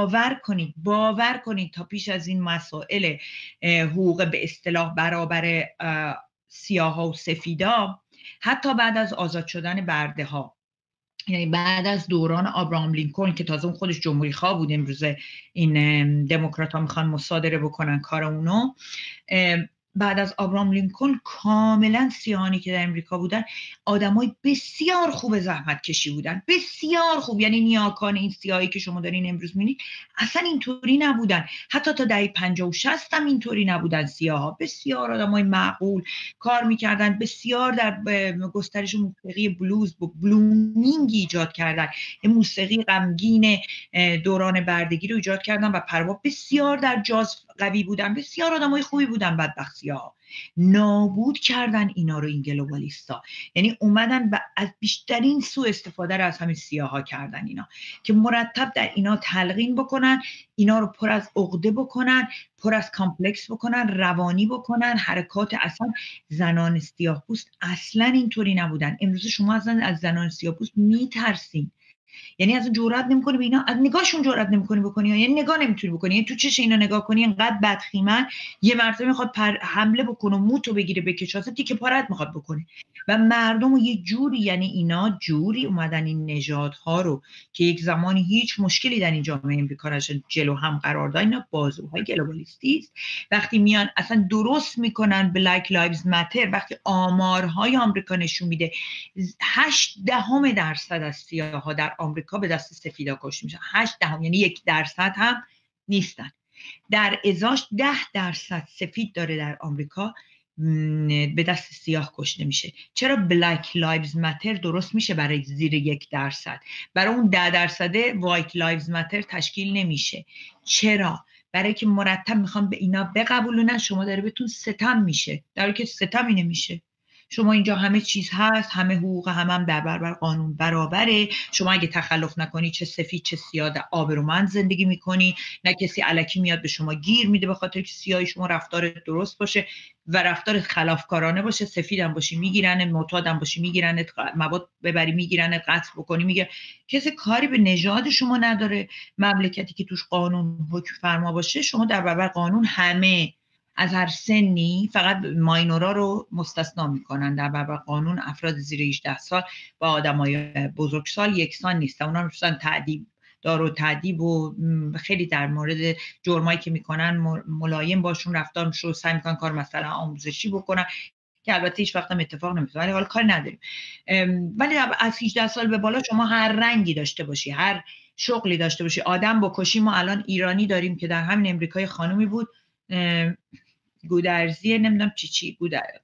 باور کنید تا پیش از این مسائل حقوق به اصطلاح برابر سیاها و سفیدا، حتی بعد از آزاد شدن برده ها، یعنی بعد از دوران آبراهام لینکلن که تازه اون خودش جمهوری خواه بود، امروزه این دموکرات ها میخوان مصادره بکنن کار اونو، بعد از آبراهام لینکلن کاملا سیاهانی که در امریکا بودن آدمای بسیار خوب زحمت کشی بودن، بسیار خوب. یعنی نیاکان این سیاهی که شما دارین امروز میبینید اصلا اینطوری نبودن، حتی تا دهه 50 و 60 هم اینطوری نبودن. سیاها بسیار آدمای معقول کار میکردن، بسیار در گسترش موسیقی بلوز با بلومینگ ایجاد کردن، موسیقی غمگین دوران بردگی رو ایجاد کردن و پروا بسیار در جاز قوی بودن، بسیار آدمای خوبی بودن. بدبختی‌ها نابود کردن اینا رو این گلوبالیستا، یعنی اومدن و از بیشترین سوء استفاده رو از همین سیاها کردن، اینا که مرتب در اینا تلقین بکنن، اینا رو پر از عقده بکنن، پر از کامپلکس بکنن، روانی بکنن، حرکات. اصلا زنان سیاه‌پوست اصلا اینطوری نبودن. امروز شما از زنان سیاه‌پوست میترسین، یعنی از جرئت نمی‌کنی به اینا، از نگاهشون جرئت نمی‌کنی بکنی، یعنی نگاه نمی‌تونی بکنی، یعنی تو چش اینا نگاه کنی انقدر بدخیمن، یه مرتبه میخواد حمله بکنه و موتو بگیره بکشه، تیکه پارت میخواد بکنه و مردم رو یه جوری، یعنی اینا جوری اومدن این نژادها رو که یک زمانی هیچ مشکلی در این جامعه امریکا نشه جلو هم قرار دادن. اینا بازوهای گلوبالیستی است. وقتی میان اصلا درست میکنن بلک لایوز ماتر، وقتی آمارهای آمریکا نشون میده 0.8% از سیاها در آمریکا به دست سفیدا کشته میشن، 0.8 یعنی 1% هم نیستن. در ازاش 10% سفید داره در آمریکا به دست سیاه کشته میشه. چرا بلک لایوز ماتر درست میشه برای زیر 1%، برای اون 10% وایت لایوز ماتر تشکیل نمیشه؟ چرا؟ برای که مرتب میخوام به اینا بقبولونن، شما داره بهتون ستم میشه، در حالی که ستمی نمیشه. شما اینجا همه چیز هست، همه حقوق هم در برابر قانون برابره. شما اگه تخلف نکنی چه سفید چه سیاه آبرومند زندگی میکنی، نه کسی الکی میاد به شما گیر میده به خاطر که سیاهی شما رفتار درست باشه و رفتار خلافکارانه باشه. سفیدم باشی میگیرن، معتادم باشی میگیرن، مواد ببری میگیرن، قتل بکنی میگیرن. کسی کاری به نژاد شما نداره. مملکتی که توش قانون حکم فرما باشه، شما در برابر قانون همه از هر سنی، فقط ماینورا رو مستثنا میکنن. در برابر قانون افراد زیر 18 سال با آدمای بزرگسال یکسان نیستن. اونا میشن تعدیب دار و تعدیب و خیلی در مورد جرمایی که میکنن ملایم باشون رفتار میشه و سعی میکنن کار مثلا آموزشی بکنن که البته هیچ وقت هم اتفاق نمیفته، ولی حالا کار نداریم. ولی از 18 سال به بالا شما هر رنگی داشته باشی، هر شغلی داشته باشی، آدم بکشی. ما الان ایرانی داریم که در همین امریکای خانومی بود، گودرزی نمیدونم چی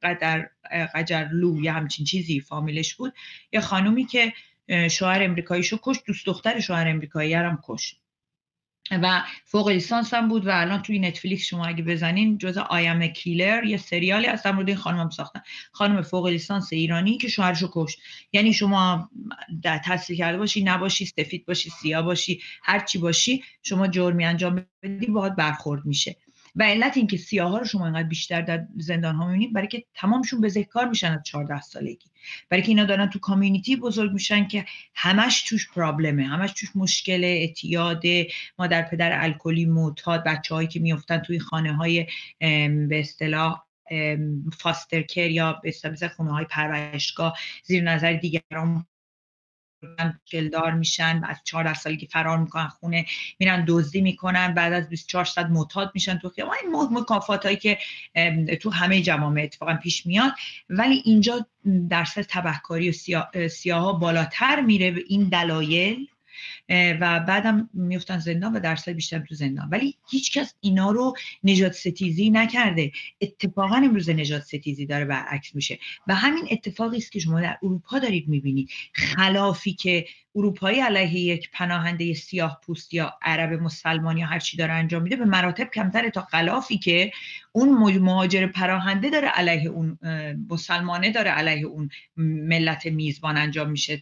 قجرلو یا همچین چیزی فامیلش بود، یه خانومی که شوهر امریکاییشو کشت، دوست دختر شوهر امریکایی هم کشت و فوق لیسانس هم بود و الان توی نتفلیکس شما اگه بزنین جزء آی ام کیلر یه سریالی از مورد این خانم هم ساختن. خانم فوق لیسانس ایرانی که شوهرشو کشت. یعنی شما در تحصیل کرده باشی نباشی، سفید باشی سیاه باشی، هر چی باشی، شما جرمی انجام بدی باهات برخورد میشه. و علت این که سیاها رو شما اینقدر بیشتر در زندان ها میبینید برای که تمامشون بزهکار میشن از 14 سالگی، برای که اینا دارن تو کامیونیتی بزرگ میشن که همش توش پرابلمه، همش توش مشکل، اعتیاد، مادر پدر الکلی، معتاد، بچه‌هایی که میافتن توی خانه‌های به اصطلاح فاستر کیر یا به اصطلاح خونه‌های پرورشگاه زیر نظر دیگران مشکلدار میشن. از 14 سالگی فرار میکنن خونه، میرن دزدی میکنن، بعد از 24 ساعت معتاد میشن تو خیابان. این مکافاتایی که تو همه جوامع اتفاقا پیش میاد، ولی اینجا درصد تبهکاری و سیاها بالاتر میره به این دلایل و بعدم میفتن زندان و درصد بیشتر تو زندان. ولی هیچکس اینا رو نژاد ستیزی نکرده. اتفاقا امروز نژاد ستیزی داره برعکس میشه و همین اتفاقی است که شما در اروپا دارید میبینید. خلافی که اروپایی علیه یک پناهنده سیاه پوست یا عرب مسلمان یا هر چی داره انجام میده به مراتب کمتره تا خلافی که اون مهاجر پناهنده داره علیه اون مسلمانه داره علیه اون ملت میزبان انجام میشه.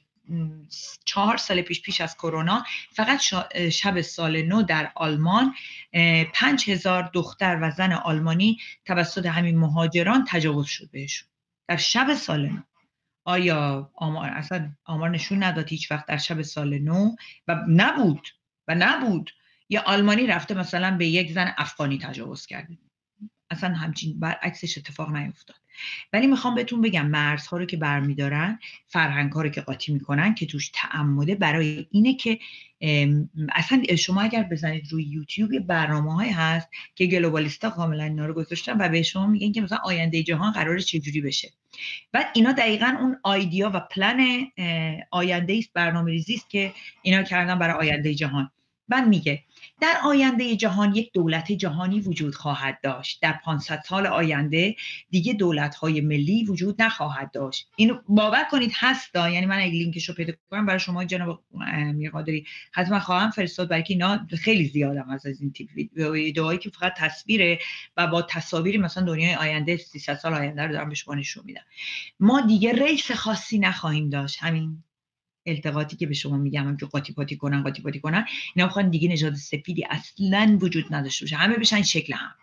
4 سال پیش از کرونا فقط شب سال نو در آلمان 5000 دختر و زن آلمانی توسط همین مهاجران تجاوز شد بهشون در شب سال نو. آیا آمار نشون نداد هیچ وقت در شب سال نو و نبود یا آلمانی رفته مثلا به یک زن افغانی تجاوز کرده؟ اصلا همچین برعکسش اتفاق نیفتاد. ولی میخوام بهتون بگم مرزها رو که برمیدارن، فرهنگ‌ها رو که قاطی میکنن که توش تعمده برای اینه که اصلا شما اگر بزنید روی یوتیوب برنامه‌های هست که گلوبالیستا کاملا اینا رو گذاشتن و به شما میگن که مثلا آینده جهان قراره چجوری بشه. بعد اینا دقیقاً اون آیدیا و پلن آینده است، برنامه‌ریزی است که اینا کردن برای آینده جهان. بعد میگه در آینده جهان یک دولت جهانی وجود خواهد داشت. در 500 سال آینده دیگه دولت‌های ملی وجود نخواهد داشت. اینو باور کنید هستا. یعنی من اگه لینکشو پیدا کنم برای شما جناب میرقادری حتما خواهم فرستاد، برای که اینا خیلی زیادم از این تیپ ویدئوهایی که فقط تصویره و با تصاویری مثلا دنیای آینده 300 سال آینده رو دارم به شما نشون میدم. ما دیگه ریس خاصی نخواهیم داشت. همین التقاطی که به شما میگم هم که قاطی پاتی کنن اینا میخوان دیگه نژاد سفیدی اصلا وجود نداشته باشه، همه بشن شکل هم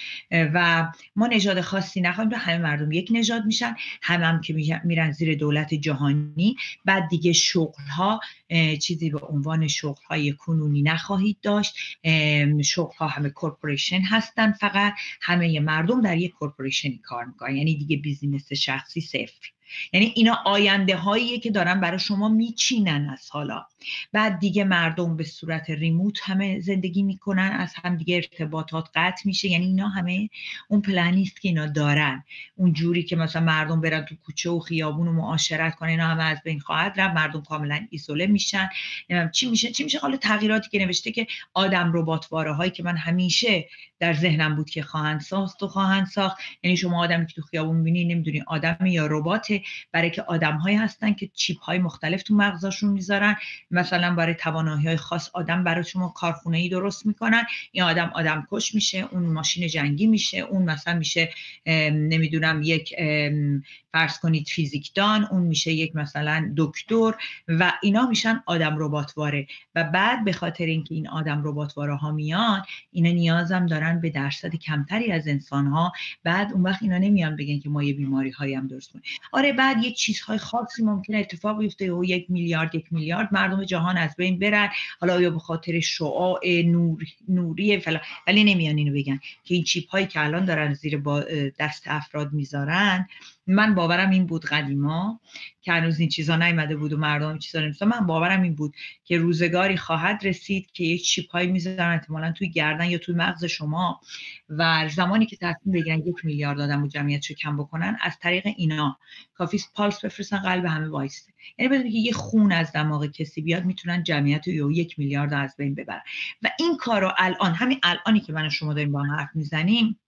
و ما نژاد خاصی نخواهیم. همه مردم یک نژاد میشن، هم که میرن زیر دولت جهانی. بعد دیگه شغل‌ها چیزی به عنوان شغل‌های کنونی نخواهید داشت. شغل‌ها همه کورپوریشن هستن، فقط همه مردم در یک کورپوریشنی کار میکنن، یعنی دیگه بیزینس شخصی صفر. یعنی اینا آینده هاییه که دارن برای شما میچینن از حالا. بعد دیگه مردم به صورت ریموت همه زندگی میکنن، از هم دیگه ارتباطات قطع میشه. یعنی اینا همه اون پلنیست که اینا دارن، اون جوری که مثلا مردم برن تو کوچه و خیابون و معاشرت کنن، اینا همه از بین خواهد رفت. مردم کاملا ایزوله میشن. چی میشه حالا تغییراتی که نوشته که آدم رباتواره هایی که من همیشه در ذهنم بود که خواهند ساخت. یعنی شما آدمی که تو خیابون میبینی نمیدونی آدمی یا ربات، برای که آدم‌هایی هستن که چیپ‌های مختلف تو مغزشون میذارن، مثلا برای توانایی‌های خاص آدم برای شما کارخونه‌ای درست میکنن، این آدم کش میشه، اون ماشین جنگی میشه، اون مثلا میشه نمیدونم یک فرض کنید فیزیکدان، اون میشه یک مثلا دکتر و اینا میشن آدم رباتواره. و بعد به خاطر اینکه این آدم رباتواره ها میان، اینا نیازم دارن به درصد کمتری از انسان ها. بعد اون وقت اینا نمیان بگن که ما یه بیماری هایی هم درست کنیم. آره بعد یک چیزهای خاصی ممکنه اتفاق بیفته و 1 میلیارد مردم جهان از بین برن، حالا یا به خاطر شعاع نوری فلان، ولی نمیان اینو بگن که این چیپ هایی که الان دارن زیر دست افراد میذارن. من باورم این بود قدیما که هنوز این چیزا نیامده بود و مردم این چیزا نمی‌دونن، من باورم این بود که روزگاری خواهد رسید که یک چیپ هایی میذارن احتمالاً توی گردن یا توی مغز شما و زمانی که تصمیم بگیرن 1 میلیارد آدم رو جمعیتشو کم بکنن، از طریق اینا کافی پالس بفرستن قلب همه وایسته. یعنی بدونید که یه خون از دماغ کسی بیاد میتونن جمعیت رو 1 میلیارد از بین ببرن. و این کارو الان، همین الانی که من و شما داریم با هم حرف میزنیم،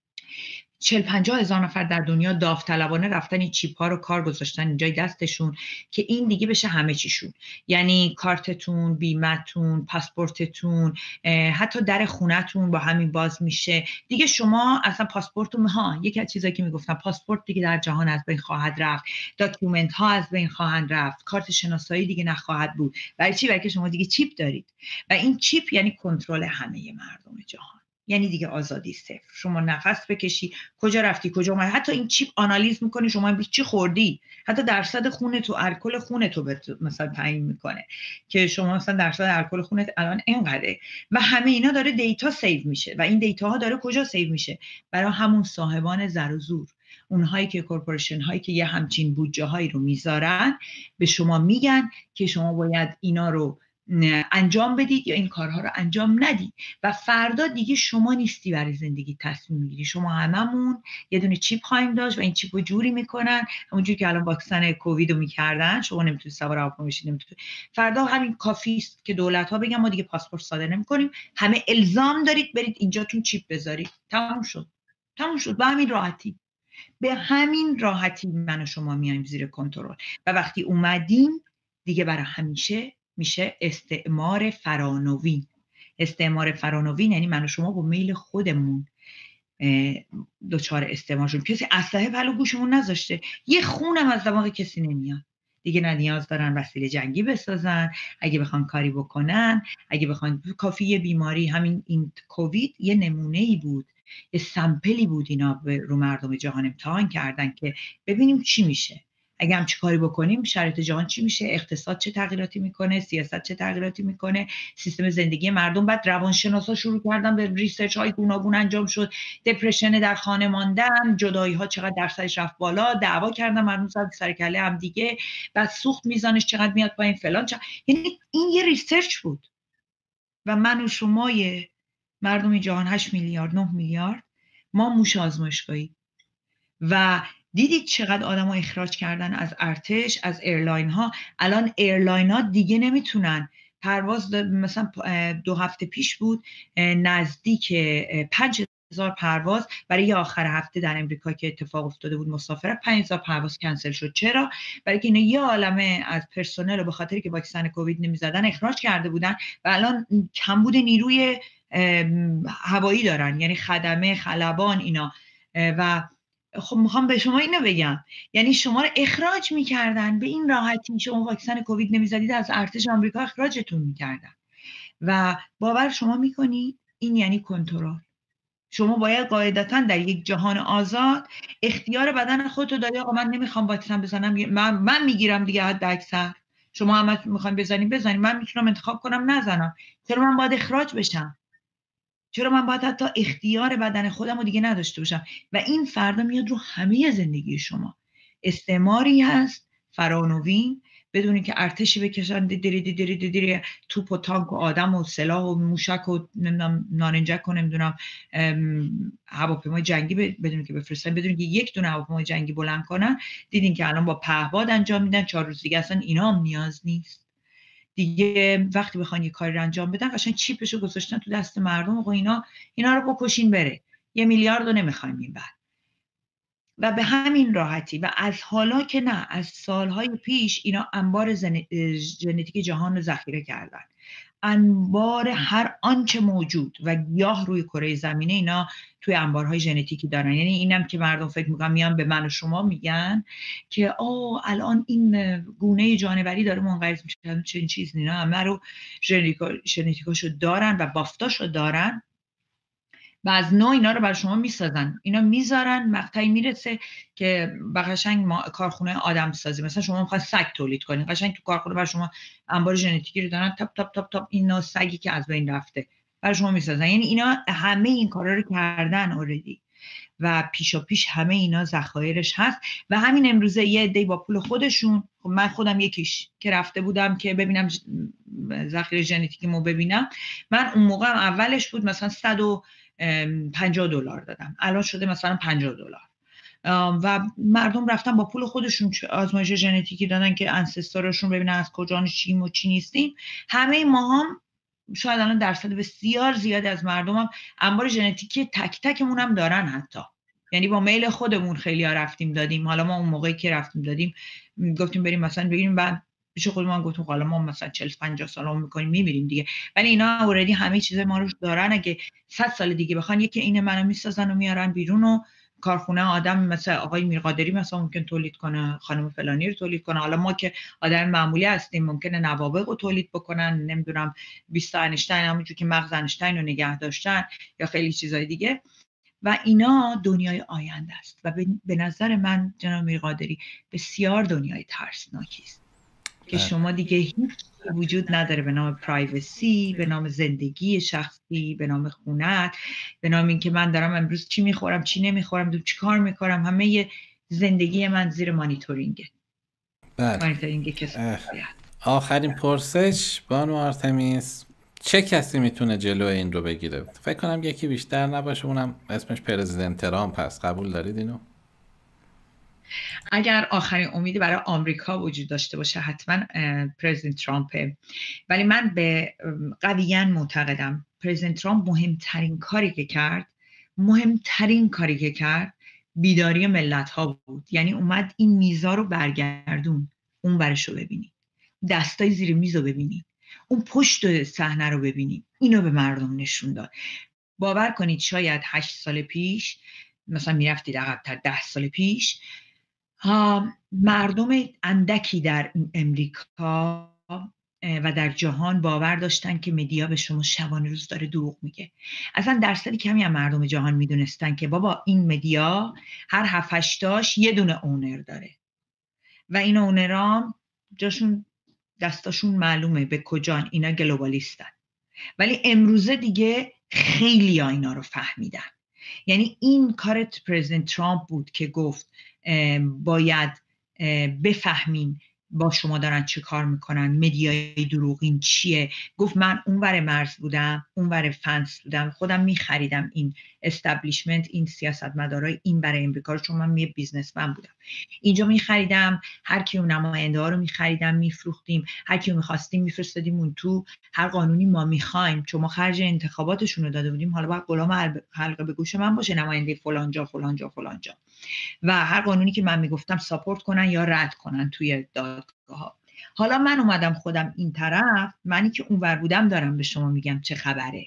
40-50 هزار نفر در دنیا داوطلبانه رفتن این چیپ ها رو کار گذاشتن اینجای دستشون که این دیگه بشه همه چیشون. یعنی کارتتون، بیمتون، پاسپورتتون، حتی در خونتون با همین باز میشه دیگه. شما اصلا پاسپورتتون یکی از چیزایی که میگفتم، پاسپورت دیگه در جهان از بین خواهد رفت، داکیومنت ها از بین خواهند رفت، کارت شناسایی دیگه نخواهد بود. برای چی؟ برای که شما دیگه چیپ دارید و این چیپ یعنی کنترل همه مردم جهان. یعنی دیگه آزادی صفر. شما نفس بکشی، کجا رفتی، کجا اومدی، حتی این چیپ آنالیز میکنه شما امروز چی خوردی، حتی درصد خونت و الکل خونت رو مثلا تعیین میکنه که شما مثلا درصد الکل خونت الان اینقدره و همه اینا داره دیتا سیو میشه. و این دیتا ها داره کجا سیو میشه؟ برای همون صاحبان زر و زور، اونهایی که کورپوریشن هایی که یه همچین بودجه هایی رو میذارن به شما میگن که شما باید اینا رو انجام بدید یا این کارها رو انجام ندید و فردا دیگه شما نیستی برای زندگی تصمیم میگیری. شما هممون یه دونه چیپ خواهیم داشت و این چیپ رو جوری میکنن همونجوری که الان واکسن کووید رو میکردن، شما نمیتونید سوار هواپیما بشید، نمیتونید. فردا همین کافی است که دولت ها بگن ما دیگه پاسپورت صادر نمیکنیم، همه الزام دارید برید اینجاتون چیپ بذارید. تموم شد. به همین راحتی، به همین راحتی من و شما میایم زیر کنترل و وقتی اومدیم دیگه برای همیشه میشه استعمار فرانوین. استعمار فرانوین یعنی من و شما با میل خودمون دچار استعمار شدیم. کسی اسلحه پلو گوشمون نذاشته، یه خونم از دماغ کسی نمیاد دیگه. نه نیاز دارن وسیله جنگی بسازن اگه بخوان کاری بکنن، اگه بخوان کافی یه بیماری، همین این کووید یه نمونه‌ای بود، یه سمپلی بود، اینا رو مردم جهان امتحان کردن که ببینیم چی میشه اگه هم چی کاری بکنیم، شرایط جهان چی میشه، اقتصاد چه تغییراتی میکنه، سیاست چه تغییراتی میکنه، سیستم زندگی مردم. بعد روانشناسا شروع کردن به ریسرچ های گوناگون انجام شد، دپرشن در خانه ماندن، جدایی ها چقدر درصدش رفت بالا، دعوا کردن مردم سر کله هم دیگه، بعد سوخت میزانش چقدر میاد پایین فلان یعنی این یه ریسرچ بود و من و شما مردم جهان 8 میلیارد 9 میلیارد ما موش آزمایشگاهی و دیدید چقدر آدم‌ها اخراج کردن از ارتش، از ایرلاین ها. الان ایرلاین ها دیگه نمیتونن پرواز، مثلا 2 هفته پیش بود نزدیک 5000 پرواز برای آخر هفته در امریکا که اتفاق افتاده بود، مسافرت 5000 پرواز کنسل شد. چرا؟ برای که اینا یه عالمه از پرسنل رو به خاطری که واکسن کووید نمیزدن اخراج کرده بودن و الان کمبود نیروی هوایی دارن، یعنی خدمه، خلبان اینا. و خب میخوام به شما اینو بگم، یعنی شما رو اخراج میکردن به این راحتی، شما واکسن کووید نمیزدید از ارتش آمریکا اخراجتون میکردن و باور شما میکنید این یعنی کنترل. شما باید قاعدتا در یک جهان آزاد اختیار بدن خودتو داری. آقا من نمیخوام واکسن بزنم، من میگیرم دیگه حد اکثر، شما هم میخواین بزنید، من میتونم انتخاب کنم نزنم. چرا من باید اخراج بشم؟ چرا من باید حتی اختیار بدن خودم رو دیگه نداشته باشم؟ و این فردا میاد رو همه زندگی شما. استعماری هست فرانوین، بدونی که ارتشی بکشن دیری توپ و تانک و آدم و سلاح و موشک و نمیدونم نارنجک و نمیدونم هواپیمای جنگی بدونی که بفرستن، بدونی که یک دونه هواپیمای جنگی بلند کنن. دیدین که الان با پهپاد انجام میدن، 4 روز دیگه اصلا اینا هم نیاز نیست دیگه. وقتی بخوان یه کاری رو انجام بدن قشنگ چیپشو گذاشتن تو دست مردم و اینا رو بکشین بره. 1 میلیارد رو نمیخوایم این بعد. و به همین راحتی و از حالا که نه، از سالهای پیش اینا انبار ژنتیک جهان رو ذخیره کردن. انبار هر آنچه موجود و گیاه روی کره زمینه اینا توی انبارهای ژنتیکی دارن. یعنی اینم که مردم فکر میکنن میان به من و شما میگن که الان این گونه جانوری داره منقرض میشه، چنین چیزی نه، همه رو ژنتیکاشو دارن و بافتاشو دارن و از نوع اینا رو بر شما میسازن. اینا میذارن مقطعی میرسه که قشنگ کارخونه آدم سازی، مثلا شما میخواید سگ تولید کنید، قشنگ تو کارخونه بر شما انبار ژنتیکی رو دارن، تاپ تاپ تاپ تاپ این نوع سگی که از بین رفته بر شما میسازن. یعنی اینا همه این کارا رو کردن اوردی و پیشا پیش همه اینا ذخایرش هست و همین امروزه یه عده‌ای با پول خودشون، خب من خودم یکیش که رفته بودم که ببینم ذخیره ژنتیکیمو ببینم، من اون موقع اولش بود مثلا $150 دادم، الان شده مثلا $50 و مردم رفتن با پول خودشون آزمایش ژنتیکی دادن که انسستارشون ببینن از کجا چیم و چی نیستیم. همه ما هم شاید الان درصد بسیار زیادی از مردم هم انبار ژنتیکی تک تکمون هم دارن، حتی یعنی با میل خودمون خیلی ها رفتیم دادیم. حالا ما اون موقعی که رفتیم دادیم گفتیم بریم مثلا بگیریم، بعد پیش خودمون گفتیم حالا ما مثلا 40-50 سالمون میکنیم میمیریم دیگه، ولی اینا اوردی همه چیز ما رو دارن. اگه 100 سال دیگه بخوان یکی این منو میسازن و میارن بیرون و کارخونه آدم مثلا آقای میرقادری مثلا ممکن تولید کنه، خانم فلانی رو تولید کنه. حالا ما که آدم معمولی هستیم ممکنه نوابغ رو تولید بکنن، نمیدونم 20 انیشتین همونجور که مغز انیشتین رو نگه داشتن یا خیلی چیزای دیگه. و اینا دنیای آینده است و به نظر من جناب میرقادری بسیار دنیای ترسناکی است که شما دیگه هیچ وجود نداره به نام پرایوسی، به نام زندگی شخصی، به نام خونت، به نام اینکه من دارم امروز چی میخورم چی نمیخورم چی کار میکنم، همه زندگی من زیر مانیتورینگه. بله. مانیتورینگ کسایی. آخرین پرسش بانو آرتمیس، چه کسی میتونه جلو این رو بگیره؟ فکر کنم یکی بیشتر نباشه، اونم اسمش پرزیدنت ترامپ هست. قبول دارید اینو؟ اگر آخرین امیدی برای آمریکا وجود داشته باشه حتما پرزیدنت ترامپه، ولی من به قویاً معتقدم پرزیدنت ترامپ مهمترین کاری که کرد بیداری ملت ها بود. یعنی اومد این میزا رو برگردون، اون برش رو ببینی، دستای زیر میز رو ببینی، اون پشت صحنه رو ببینی، اینو به مردم نشون داد. باور کنید شاید 8 سال پیش مثلا میرفتید عقب‌تر، 10 سال پیش مردم اندکی در امریکا و در جهان باور داشتن که مدیا به شما شبانه روز داره دروغ میگه. اصلا درصد کمی از مردم جهان میدونستن که بابا این مدیا هر 7-8 تاش یه دونه اونر داره و این اونرام جاشون دستاشون معلومه به کجان، اینا گلوبالیستن. ولی امروزه دیگه خیلی ها اینا رو فهمیدن. یعنی این کار پرزیدنت ترامپ بود که گفت باید بفهمین با شما دارن چه کار میکنن، مدیای دروغین چیه. گفت من اونور مرز بودم، اونور فنس بودم، خودم میخریدم این استابلیشمنت، این سیاستمدارای این برای امریکا رو، چون من یه بیزنسمن بودم، اینجا میخریدم، هر کی اون نماینده ها رو میخریدم میفروختیم، هر کی میخواستیم میفرستادیم اون تو، هر قانونی ما میخوایم، چون ما خرج انتخاباتشون رو داده بودیم، حالا باید غلام حلقه به گوش من باشه نماینده فلان جا فلان جا فلان جا، و هر قانونی که من میگفتم ساپورت کنن یا رد کنن توی دادگاه ها. حالا من اومدم خودم این طرف، منی که اونور بودم دارم به شما میگم چه خبره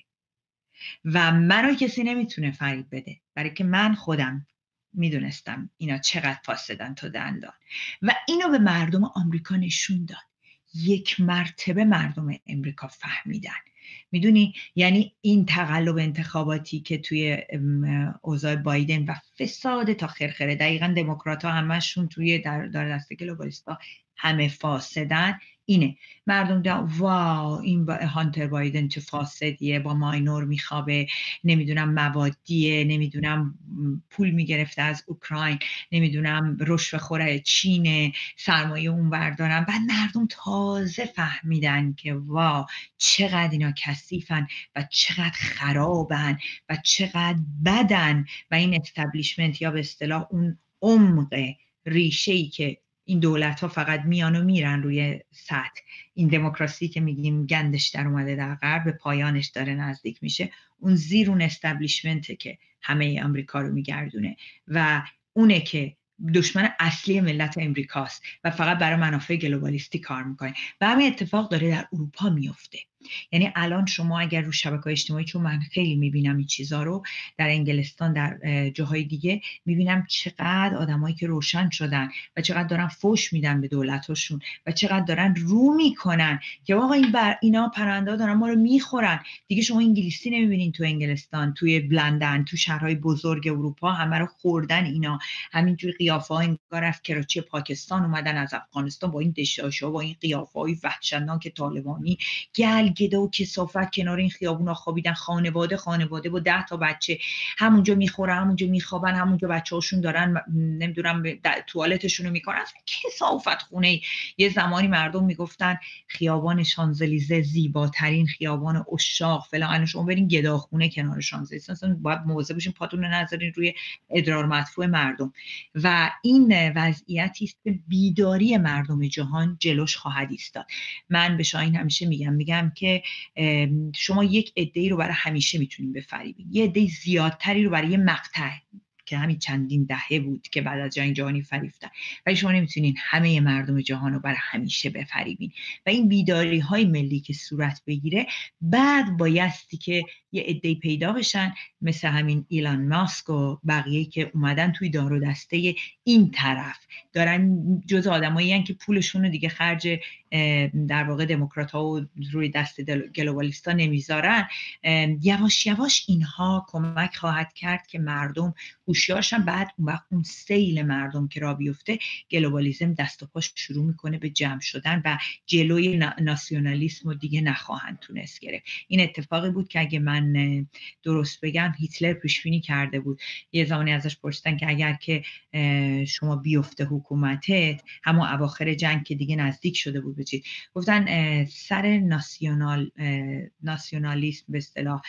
و منو کسی نمیتونه فریب بده، برای که من خودم میدونستم اینا چقدر فاسدن تا دندان و اینو به مردم آمریکا نشون داد. یک مرتبه مردم امریکا فهمیدن. میدونی یعنی این تقلب انتخاباتی که توی اوضاع بایدن و فساد تا خرخره، دقیقاً دموکرات ها همشون توی در دسته گلوبالیستا همه فاسدن، اینه مردم دیدن واو این هانتر بایدن چه فاسدیه، با ماینور میخوابه، نمیدونم موادیه، نمیدونم پول میگرفته از اوکراین، نمیدونم رشوه خوره چینه، سرمایه اون بردارن. بعد مردم تازه فهمیدن که واو چقدر اینا کثیفن و چقدر خرابن و چقدر بدن و این استابلیشمنت یا به اصطلاح اون عمق ریشه‌ای که این دولت ها فقط میان و میرن روی سطح، این دموکراسی که میگیم گندش در اومده در غرب به پایانش داره نزدیک میشه، اون زیر اون استابلیشمنته که همه امریکا رو میگردونه و اونه که دشمن اصلی ملت امریکاست و فقط برای منافع گلوبالیستی کار میکنه. و همین اتفاق داره در اروپا میفته. یعنی الان شما اگر رو شبکه‌های اجتماعی، چون من خیلی میبینم این چیزا رو در انگلستان، در جاهای دیگه، میبینم چقدر آدمایی که روشن شدن و چقدر دارن فوش میدن به دولتاشون و چقدر دارن رو میکنن که آقا اینا پرنده دارن ما رو میخورن. دیگه شما انگلیسی نمیبینین تو انگلستان، توی لندن، تو شهرهای بزرگ اروپا همه رو خوردن اینا. همینجوری قیافه ها انگار از کراچی پاکستان اومدن، از افغانستان، با این دشاشا، با این قیافه های وحشتناک طالبانی، گلگده و کثافت کنار این خیابونا خوابیدن. خانواده با 10 تا بچه همونجا میخورن، همونجا میخوابن، همونجا بچه‌هاشون دارن نمیدونم توالتشون رو میکنن. کثافت خونه. یه زمانی مردم میگفتن خیابان شانزلیزه زیباترین خیابان عشاق فلان. شما برین گداخونه کنار شانزلیزه، اصلا باید مواظب باشین پاتون رو نذارین روی ادرار مدفوع مردم. و این وضعیتی است که بیداری مردم جهان جلوش خواهد ایستاد. من به شاهین همیشه میگم که شما یک عده‌ای رو برای همیشه میتونین بفریبین، یه عده زیادتری رو برای یه مقطع که همین چندین دهه بود که بعد از جنگ جهانی فریفتن، ولی شما نمیتونین همه مردم جهان رو برای همیشه بفریبین. و این بیداری های ملی که صورت بگیره، بعد بایستی که یه عده‌ای پیدا بشن مثل همین ایلان ماسک و بقیه که اومدن توی دار و دسته این طرف، دارن جز آدمایی هستن که پولشون رو دیگه خرج در واقع دموکرات ها و روی دست گلوبالیستا نمیذارن. یواش یواش اینها کمک خواهد کرد که مردم هوشیارشن. بعد اون سیل مردم که را بیفته، گلوبالیسم دست و پاش شروع میکنه به جمع شدن و جلوی ناسیونالیسم رو دیگه نخواهند تونست گرفت. این اتفاقی بود که اگه من درست بگم هیتلر پیش بینی کرده بود. یه زمانی ازش پرسیدن که اگر که شما بیفته حکومتت، همون اواخر جنگ که دیگه نزدیک شده بود بچید، گفتن سر ناسیونالیسم به اصطلاح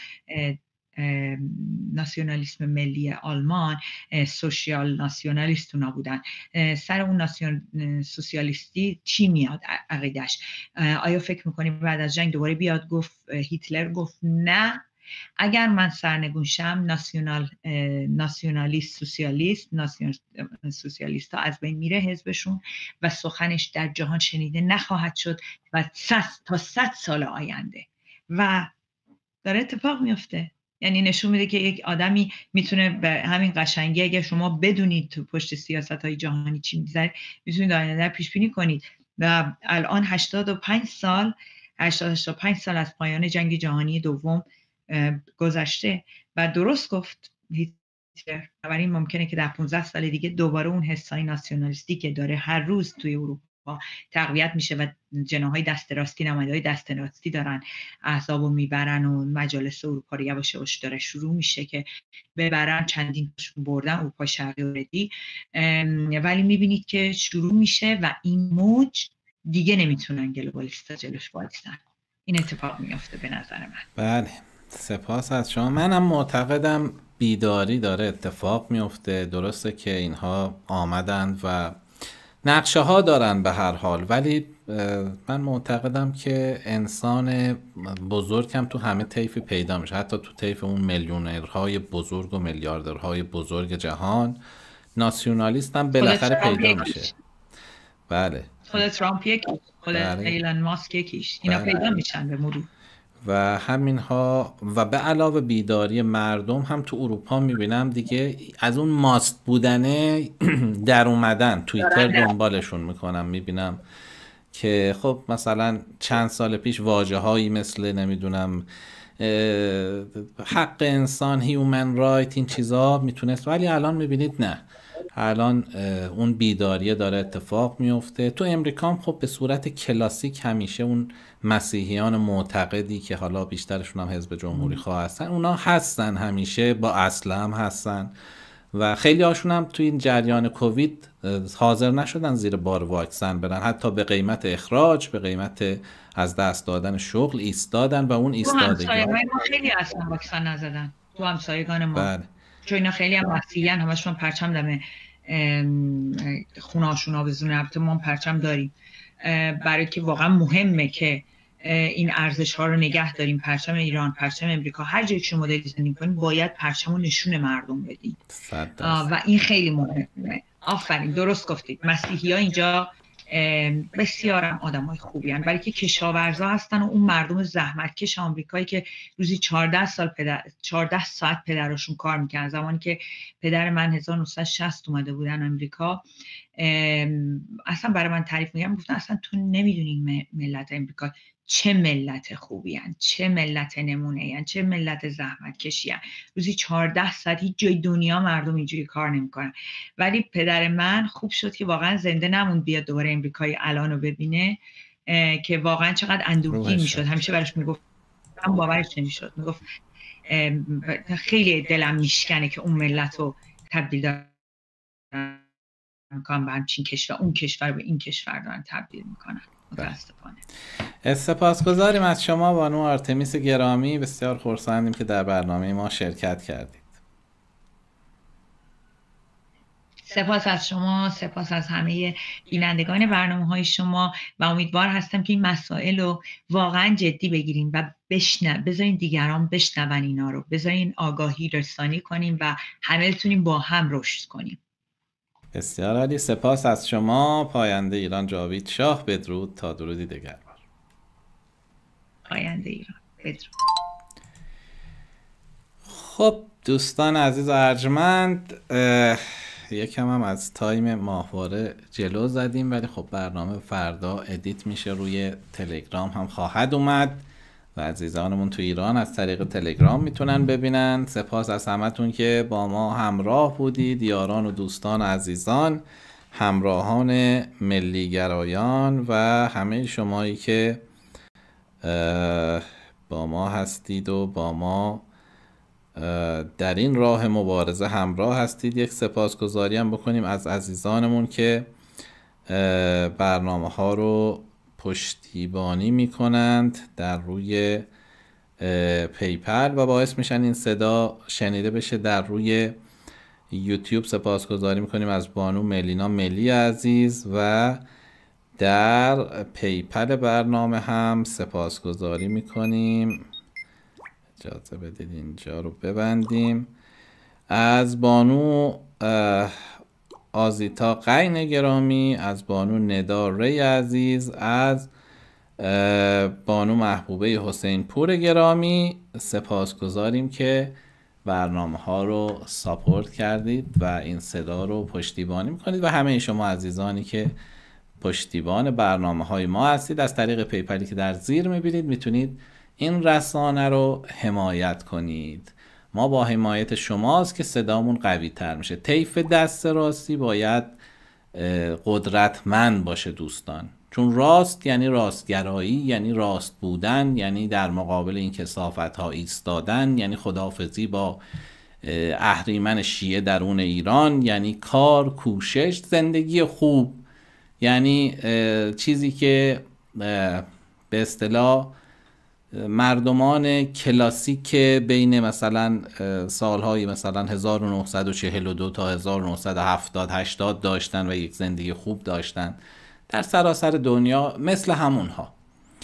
ناسیونالیسم ملی آلمان، سوشیال ناسیونالیست اونا بودن، سر اون سوسیالیستی چی میاد عقیدش؟ آیا فکر میکنی بعد از جنگ دوباره بیاد؟ گفت هیتلر گفت نه، اگر من سرنگون شم ناسیونالیست سوسیالیست ها از بین میره حزبشون و سخنش در جهان شنیده نخواهد شد و تا 100 سال آینده. و داره اتفاق میفته. یعنی نشون میده که یک آدمی میتونه به همین قشنگی، اگر شما بدونید تو پشت سیاست‌های جهانی چی می‌گذره، میتونید آینده پیش بینی کنید. و الان 85 سال از پایان جنگ جهانی دوم گذشته و درست گفت هیتلر. بنابراین ممکنه که در 15 سال دیگه دوباره اون حسای ناسیونالیستی که داره هر روز توی اروپا تقویت میشه و جناحهای دست راستی، نماینده‌های دست راستی دارن احزابو میبرن و مجالس اروپا رو یواش یواش داره شروع میشه که ببرن. چندین بردن اروپا شرقی اوردی، ولی میبینید که شروع میشه و این موج دیگه نمیتونن گلوبالیستا جلوش وایسن. این اتفاق میفته به نظر من. بله، سپاس از شما. منم معتقدم بیداری داره اتفاق میفته. درسته که اینها آمدند و نقشه ها دارن به هر حال، ولی من معتقدم که انسان بزرگ هم تو همه طیفی پیدا میشه، حتی تو طیف اون میلیونرهای بزرگ و میلیاردرهای بزرگ جهان ناسیونالیست هم بالاخره پیدا میشه. بله، خود ترامپ یکیش، خود ایلان ماسک یکیش، اینا پیدا میشن به مرور. و همینها و به علاوه بیداری مردم هم تو اروپا میبینم دیگه از اون ماست بودنه در اومدن. توییتر دنبالشون میکنم، میبینم که خب مثلا چند سال پیش واژه هایی مثل نمیدونم حق انسان، هیومن رایت، این چیزا میتونست، ولی الان میبینید نه، الان اون بیداریه داره اتفاق میفته. تو امریکا هم خب به صورت کلاسیک همیشه اون مسیحیان معتقدی که حالا بیشترشون هم حزب جمهوری خواه هستن، اونا هستن، همیشه با اصل هم هستن و خیلی هاشون هم توی این جریان کووید حاضر نشدن زیر بار واکسن برن، حتی به قیمت اخراج، به قیمت از دست دادن شغل ایستادن و اون ایستادگی ما خیلی اصلا واکسن نزدن تو همسایگان ما. بله. چون اینا خیلی هم مسیحیان، همشون پرچم دم خونه‌هاشون آویزونه. البته ما پرچم داریم برای که واقعا مهمه که این ارزش ها رو نگه داریم، پرچم ایران، پرچم امریکا، هر جایی که مدلی زندگی کنیم باید پرچم رو نشون مردم بدیم و این خیلی مهمه. آفرین، درست گفتید. مسیحی ها اینجا بسیارم آدم های خوبی هستند، برای که کشاورزا هستن و اون مردم زحمتکش آمریکایی که روزی 14 ساعت پدرشون کار میکنن. زمانی که پدر من 1960 اومده بودن امریکا، اصلا برای من تعریف میگم، گفتن اصلا تو نمیدونی ملت امریکا چه ملت خوبی هن، چه ملت نمونه هن، چه ملت زحمت کشی هن. روزی 14 ساعت هیچ جای دنیا مردم اینجوری کار نمیکنن. ولی پدر من خوب شد که واقعا زنده نموند بیاد دوباره امریکای الان رو ببینه، که واقعا چقدر اندوهگین میشد. همیشه براش میگفت، من باورش نمیشد، میگفت خیلی دلم میشکنه که اون ملت رو تبدیل دارن میکنن به همچین کشور، اون کشور به این کشور دارن تبدیل میکنن. متاسفانه. سپاسگزاریم از شما بانو آرتمیس گرامی، بسیار خرسندیم که در برنامه ما شرکت کردید. سپاس از شما، سپاس از همه بینندگان برنامه‌های شما و امیدوار هستم که این مسائل رو واقعا جدی بگیریم و بذارین دیگران بشنون اینا رو، بذارین آگاهی رسانی کنیم و همه بتونیم با هم رشد کنیم. بسیار عالی، سپاس از شما. پاینده ایران جاوید شاه. بدرود تا درودی دگر بار. پاینده ایران، بدرود. خب دوستان عزیز و ارجمند، یکم هم از تایم ماهواره جلو زدیم، ولی خب برنامه فردا ادیت میشه، روی تلگرام هم خواهد اومد و عزیزانمون تو ایران از طریق تلگرام میتونن ببینن. سپاس از همتون که با ما همراه بودید، یاران و دوستان عزیزان، همراهان ملیگرایان و همه شمایی که با ما هستید و با ما در این راه مبارزه همراه هستید. یک سپاسگزاری هم بکنیم از عزیزانمون که برنامه ها رو پشتیبانی میکنند در روی پیپل و باعث میشن این صدا شنیده بشه در روی یوتیوب. سپاسگزاری میکنیم از بانو ملینا ملی عزیز و در پیپل برنامه هم سپاسگزاری میکنیم. اجازه بدید اینجا رو ببندیم. از بانو آزیتا قین گرامی، از بانو ندا ری عزیز، از بانو محبوبه حسین پور گرامی سپاسگزاریم که برنامه ها رو ساپورت کردید و این صدا رو پشتیبانی میکنید و همه شما عزیزانی که پشتیبان برنامه های ما هستید از طریق پیپلی که در زیر میبینید میتونید این رسانه رو حمایت کنید. ما با حمایت شماست که صدامون قوی تر میشه. طیف دست راستی باید قدرتمند باشه دوستان، چون راست یعنی راستگرایی، یعنی راست بودن، یعنی در مقابل این کثافت ها ایستادن، یعنی خداحافظی با اهریمن شیعه درون ایران، یعنی کار، کوشش، زندگی خوب، یعنی چیزی که به اصطلاح مردمان کلاسیک بین مثلا سالهای مثلا 1942 تا 1970 80 داشتن و یک زندگی خوب داشتن در سراسر دنیا، مثل همونها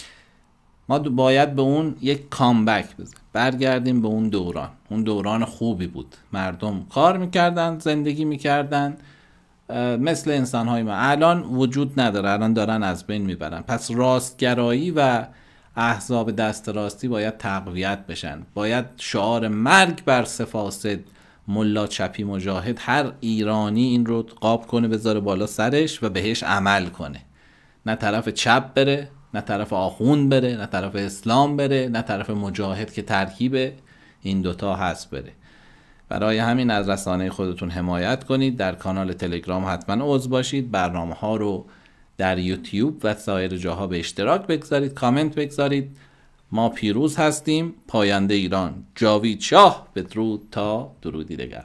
ما باید به اون یک کامبک بزنیم، برگردیم به اون دوران. اون دوران خوبی بود، مردم کار میکردن، زندگی میکردن مثل انسانهای ما. الان وجود نداره، الان دارن از بین میبرن. پس راستگرایی و احزاب دست راستی باید تقویت بشن. باید شعار مرگ بر فاسد، ملا چپی مجاهد، هر ایرانی این رو قاب کنه بذاره بالا سرش و بهش عمل کنه. نه طرف چپ بره، نه طرف آخوند بره، نه طرف اسلام بره، نه طرف مجاهد که ترکیب این دوتا هست بره. برای همین از رسانه خودتون حمایت کنید. در کانال تلگرام حتما عضو باشید. برنامه ها رو در یوتیوب و سایر جاها به اشتراک بگذارید، کامنت بگذارید. ما پیروز هستیم. پاینده ایران جاوید شاه. بدرود تا درودی دگر.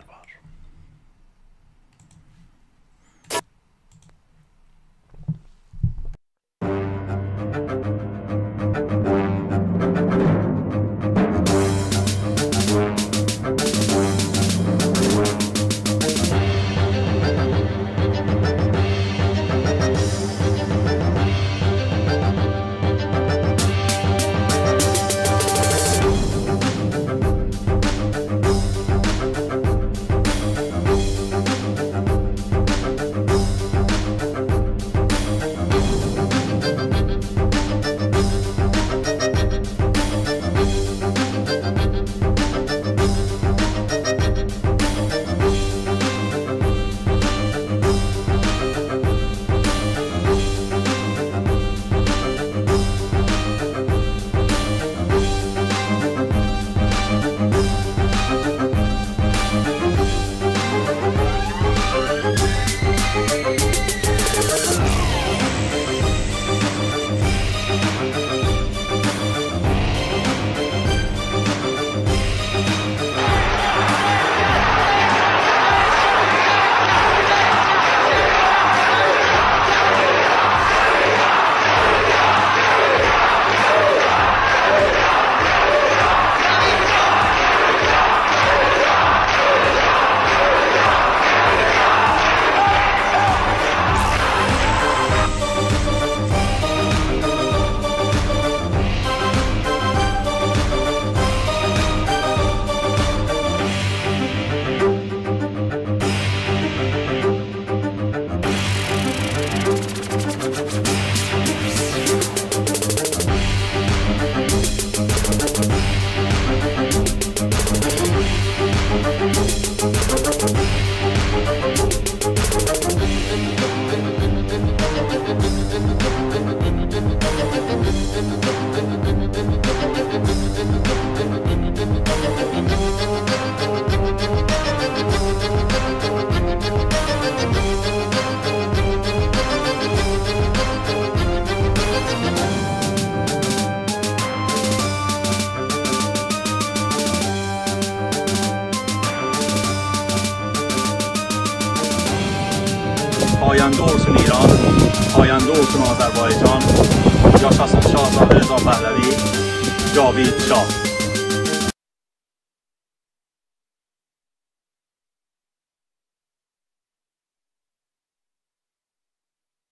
آینده olsun ایران، آینده olsun آذربایجان. Yaşasın Şahzadə Rza Pəhləvi, Cavid Şah.